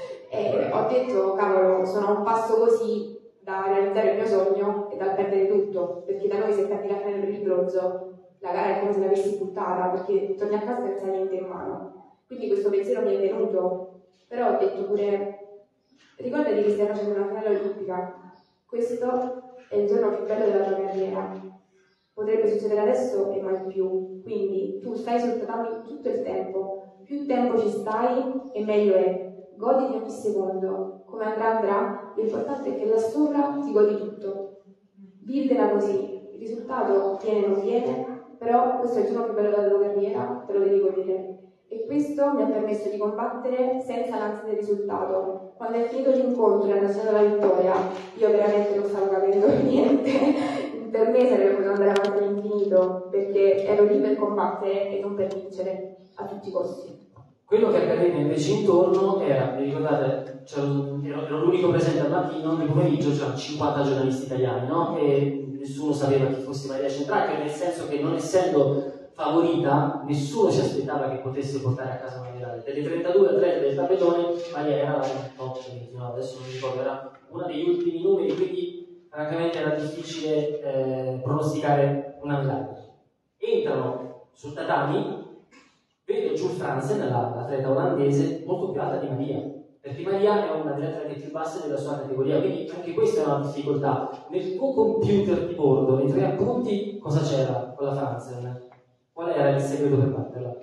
Speaker 2: e ho detto: cavolo, sono a un passo così da realizzare il mio sogno e dal perdere tutto, perché da noi se perdi la finale per il bronzo la gara è come se l'avessi buttata, perché torni a casa senza niente in mano. Quindi questo pensiero mi è venuto, però ho detto pure: ricordati che stai facendo una finale olimpica, questo è il giorno più bello della tua carriera, potrebbe succedere adesso e mai più, quindi tu stai sul tatami tutto il tempo, più tempo ci stai e meglio è, goditi ogni secondo, come andrà andrà, l'importante è che là sopra ti godi tutto. Vivitela così, il risultato viene o non viene, però questo è il giorno più bello della tua carriera, te lo devi godere. E questo mi ha permesso di combattere senza l'ansia del risultato. Quando è finito l'incontro e hanno segnato la vittoria, io veramente non stavo capendo niente. Per me sarebbe potuto andare avanti all'infinito, perché ero lì per combattere e non per vincere a tutti i costi.
Speaker 1: Quello che accadeva invece intorno era, vi ricordate, ero, ero l'unico presente al mattino, nel pomeriggio c'erano cinquanta giornalisti italiani, no? E nessuno sapeva chi fosse Maria Centracchia, nel senso che non essendo favorita, nessuno si aspettava che potesse portare a casa una medaglia. Delle trentadue atlete del tabellone, Maria era la top, no, adesso non mi ricordo, era una degli ultimi numeri, quindi francamente era difficile eh, pronosticare una medaglia. Entrano sul tatami, vedo Jules Franzen, l'atleta olandese, molto più alta di Maria, perché Maria è una delle atlete più basse della sua categoria, quindi anche questa è una difficoltà. Nel tuo computer di bordo, nei tuoi appunti, cosa c'era con la Franzen? Qual era il segreto per batterla?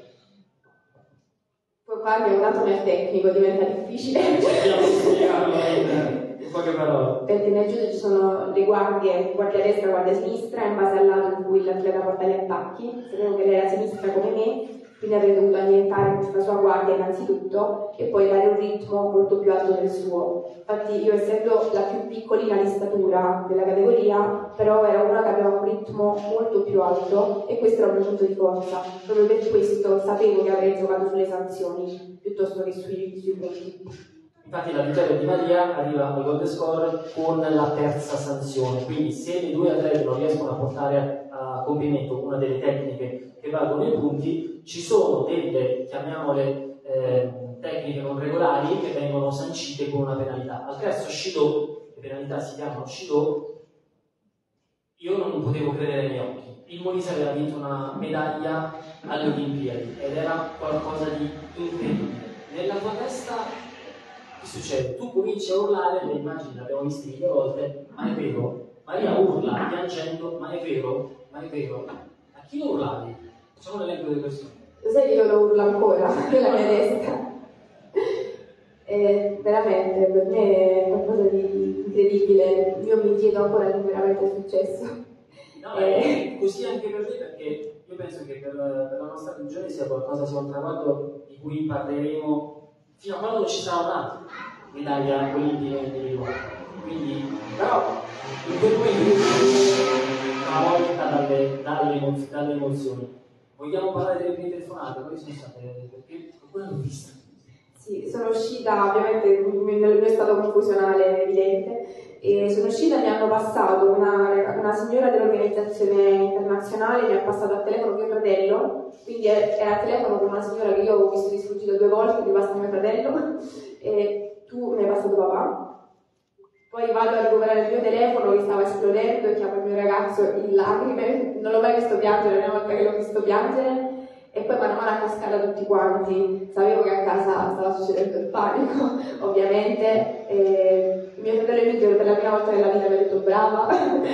Speaker 2: Poi qua che un dato nel tecnico diventa difficile.
Speaker 1: Cerchiamo di spiegarlo in poche parole.
Speaker 2: Perché nel judo ci sono le guardie, guardia destra e guardia sinistra, in base al lato in cui l'atleta porta gli attacchi. Sapevo che lei era a sinistra come me, quindi avrei dovuto annientare questa sua guardia innanzitutto e poi dare un ritmo molto più alto del suo. Infatti io, essendo la più piccolina di statura della categoria, però era una che aveva un ritmo molto più alto e questo era un mio punto di forza. Proprio per questo sapevo che avrei giocato sulle sanzioni piuttosto che sui, sui punti.
Speaker 1: Infatti la vittoria di Maria arriva al gold score con la terza sanzione, quindi se le due atlete non riescono a portare a compimento una delle tecniche che valgono i punti, ci sono delle, chiamiamole, eh, tecniche non regolari che vengono sancite con una penalità. Al terzo Shido, le penalità si chiamano Shido, io non potevo credere ai miei occhi. Il Molise aveva vinto una medaglia alle Olimpiadi ed era qualcosa di incredibile. Nella tua testa che succede? Tu cominci a urlare, le immagini le abbiamo viste mille volte, ma è vero, Maria urla piangendo, ma è vero, ma è vero. A chi lo urlavi? Facciamo l'elenco delle persone.
Speaker 2: Lo sai che io lo urlo ancora nella mia testa? È veramente, per me è qualcosa di incredibile. Io mi chiedo ancora che veramente è successo.
Speaker 1: No, è così anche per te, perché io penso che per, per la nostra regione sia qualcosa, sia un traguardo di cui parleremo fino a quando non ci sarà un'altra medaglia olimpica individuale. Quindi, però, in quel momento una volta dalle, dalle, emozioni, dalle emozioni. Vogliamo parlare delle prime telefonate? Quali sono state? Perché qualcuno l'ho vista.
Speaker 2: Sì, sono uscita, ovviamente non è stato confusionale evidente, e sono uscita, mi hanno passato una, una signora dell'organizzazione internazionale, mi ha passato al telefono mio fratello, quindi era al telefono con una signora che io ho visto di sfuggito due volte, mi passa mio fratello, e tu mi hai passato papà. Poi vado a recuperare il mio telefono che stava esplodendo e chiamo il mio ragazzo in lacrime, non l'ho mai visto piangere, la prima volta che l'ho visto piangere. E poi mano a mano a cascata tutti quanti, sapevo che a casa stava succedendo il panico, ovviamente. E mio fratello Emilio per la prima volta nella vita mi ha detto brava,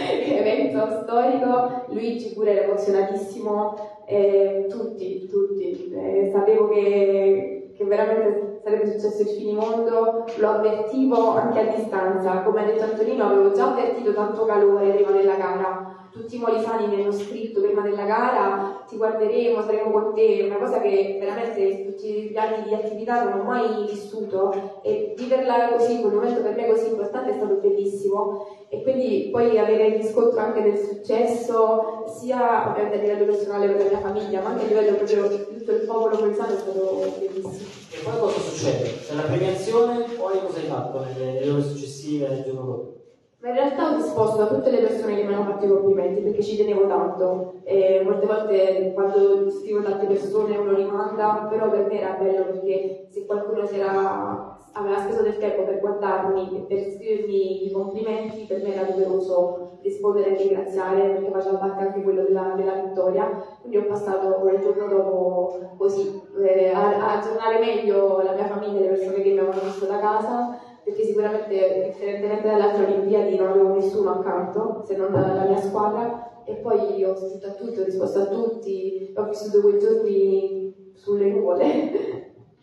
Speaker 2: evento storico, Luigi pure era emozionatissimo, e tutti, tutti. E sapevo che, che veramente sarebbe successo il finimondo, lo avvertivo anche a distanza, come ha detto Antonino avevo già avvertito tanto calore prima della gara. Tutti i molisani mi hanno scritto prima della gara, ti guarderemo, saremo con te, una cosa che veramente in tutti gli anni di attività non ho mai vissuto, e viverla così, quel momento per me così importante è stato bellissimo, e quindi poi avere il riscontro anche del successo, sia ovviamente a livello personale per la mia famiglia, ma anche a livello proprio di tutto il popolo molisano è stato bellissimo.
Speaker 1: E poi cosa succede? C'è la premiazione, poi cosa hai fatto nelle, nelle ore successive, nel giorno dopo?
Speaker 2: Ma in realtà ho risposto a tutte le persone che mi hanno fatto i complimenti perché ci tenevo tanto, e molte volte quando scrivo tante persone uno rimanda, però per me era bello perché se qualcuno si era, aveva speso del tempo per guardarmi e per scrivermi i complimenti, per me era doveroso rispondere e ringraziare perché faceva parte anche quello della, della vittoria. Quindi ho passato il giorno dopo così eh, a, a aggiornare meglio la mia famiglia e le persone che mi avevano visto da casa, perché sicuramente differentemente dalle altre Olimpiadi non avevo nessuno accanto se non la mia squadra, e poi ho scritto a tutti, ho risposto a tutti, ho vissuto quei giorni sulle nuvole.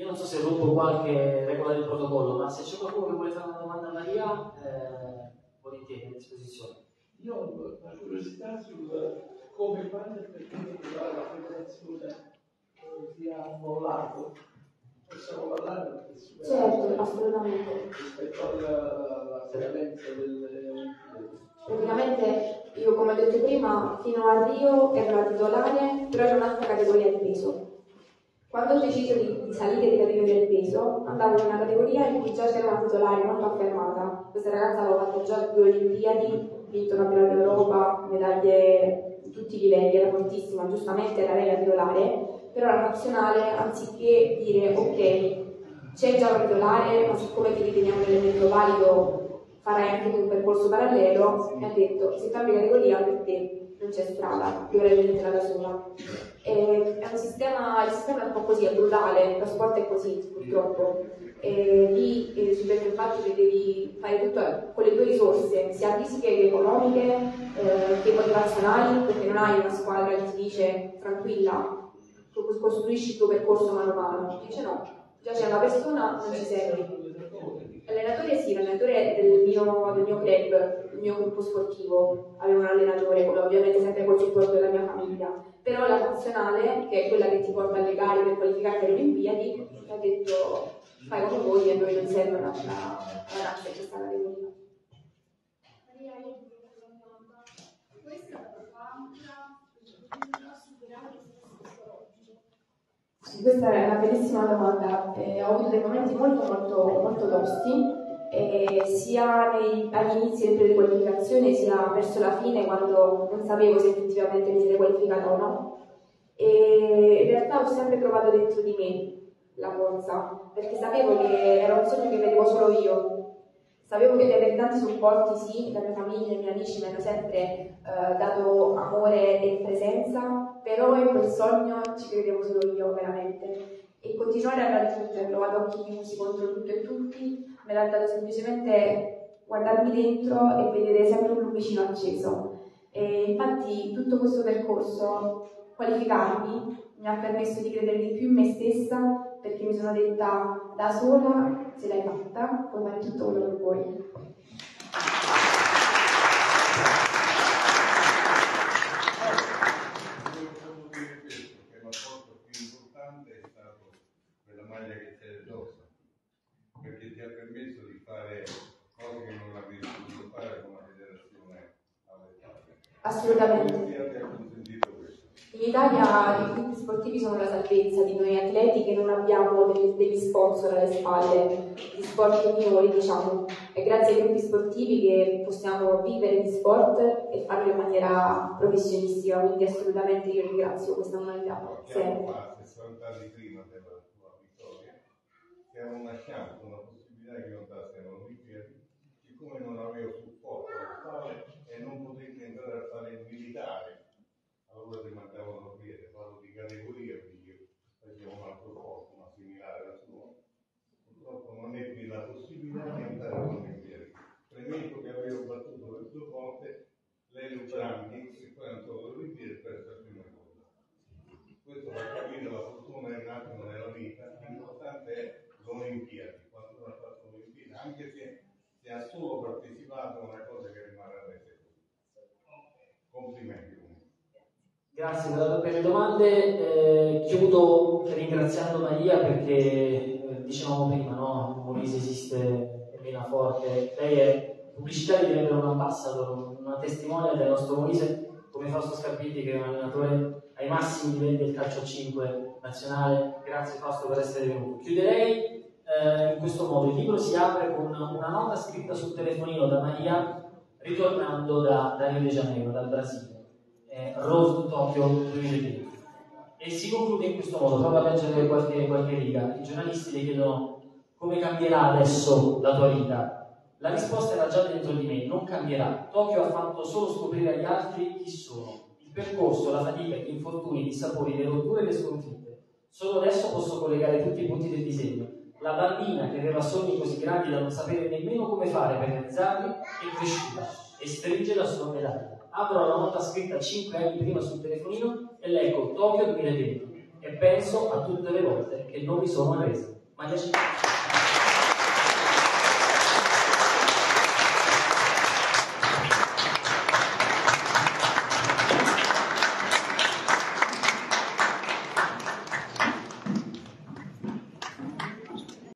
Speaker 1: Io non so se rompo qualche regola del protocollo, ma se c'è qualcuno che vuole fare una domanda a Maria, eh, volentieri, a disposizione.
Speaker 3: Io ho una curiosità su come fare perché la federazione sia mollato. Possiamo parlare?
Speaker 2: Certo, assolutamente.
Speaker 3: Rispetto alla violenza del...
Speaker 2: Praticamente io, come ho detto prima, fino a Rio ero la titolare, però era un'altra categoria di peso. Quando ho deciso di, di salire di categoria di peso, andavo in una categoria in cui già c'era una titolare molto affermata. Questa ragazza aveva fatto già due Olimpiadi, vinto campionato d'Europa, medaglie di tutti i livelli, era fortissima, giustamente era lei la titolare, però la nazionale, anziché dire ok, c'è già una titolare, ma siccome ti riteniamo un elemento valido, farai anche tu un percorso parallelo, mi ha detto se cambi categoria per te non c'è strada, dovrai venirtela da sola. E è un sistema, il sistema è un po' così, è brutale, lo sport è così purtroppo. E lì eh, succede il fatto che devi fare tutto con le tue risorse, sia fisiche che economiche, eh, che motivazionali, perché non hai una squadra che ti dice tranquilla, tu costruisci il tuo percorso mano a mano. Invece no, già c'è una persona, non ci serve. L'allenatore sì, l'allenatore del mio, del mio club, il mio gruppo sportivo, avevo un allenatore, come ovviamente sempre col supporto della mia famiglia, però la nazionale, che è quella che ti porta alle gare per qualificarti alle Olimpiadi, mi ha detto fai come vuoi e a noi non serve una ragazza in questa categoria.
Speaker 4: Maria, io ti voglio fare una domanda. Questa è la tua paura per superare il stress psicologico?
Speaker 2: Sì, questa è una bellissima domanda. Eh, ho avuto dei momenti molto molto molto tosti, eh, sia nei, agli inizi del periodo di qualificazione sia verso la fine, quando non sapevo se effettivamente mi sarei qualificata o no. E in realtà ho sempre trovato dentro di me la forza, perché sapevo che era un sogno che vedevo solo io. Sapevo che avere tanti supporti, sì, la mia famiglia e i miei amici mi hanno sempre eh, dato amore e presenza, però in quel sogno ci credevo solo io, veramente. E continuare a raggiungerlo ad occhi chiusi contro tutto e tutti me l'ha dato semplicemente guardarmi dentro e vedere sempre un lumicino acceso. E infatti tutto questo percorso, qualificarmi, mi ha permesso di credere di più in me stessa, perché mi sono detta da sola, se l'hai fatta, puoi fare tutto quello che vuoi.
Speaker 5: Il rapporto più importante è stato quella maglia che c'è addosso, perché ti ha permesso di fare cose che non avresti potuto fare con la federazione alle spalle.
Speaker 2: Assolutamente. In Italia i gruppi sportivi sono la salvezza di noi atleti che non abbiamo degli, degli sponsor alle spalle, gli sport minori, diciamo. È grazie ai gruppi sportivi che possiamo vivere di sport e farlo in maniera professionistica, quindi assolutamente io ringrazio questa modalità.
Speaker 5: Siamo a sessanta anni prima della tua vittoria, stiamo una chance, una possibilità che non dassero Olimpiadi, siccome non avevo supporto alle spalle e non potevo entrare a fare il militare. Allora ti mandavano via, parlo di categoria, quindi facevo un altro corso, ma similare al suo. Purtroppo non ebbi la possibilità di andare a Olimpiadi. Premetto che avevo battuto le due volte Lelio Branchi, e poi non solo Olimpiadi, per la prima cosa. Questo va capire la fortuna è un attimo nella vita, l'importante è l'Olimpiadi, quando uno ha fatto l'Olimpiadi, anche se, se ha solo partecipato a una cosa che rimarrà rete. Complimenti.
Speaker 1: Grazie per le domande. Eh, chiudo ringraziando Maria perché eh, dicevamo prima, no? Molise esiste, è meno forte. Lei è pubblicitaria, direbbe un ambassador, una testimone del nostro Molise, come Fausto Scarpiti, che è un allenatore ai massimi livelli del calcio a cinque nazionale. Grazie Fausto per essere venuto. Chiuderei eh, in questo modo. Il libro si apre con una nota scritta sul telefonino da Maria ritornando da, da Rio de Janeiro, dal Brasile. Road Tokyo duemilaventi, e si conclude in questo modo. Prova a leggere qualche, qualche riga. I giornalisti le chiedono come cambierà adesso la tua vita. La risposta era già dentro di me: non cambierà. Tokyo ha fatto solo scoprire agli altri chi sono. Il percorso, la fatica, gli infortuni, i dissapori, le rotture e le sconfitte. Solo adesso posso collegare tutti i punti del disegno. La bambina che aveva sogni così grandi da non sapere nemmeno come fare per realizzarli è cresciuta e stringe la sua medaglia. Apro la nota scritta cinque anni prima sul telefonino e leggo Tokyo duemilaventi. e penso a tutte le volte che non mi sono arreso. Maria Ciccia.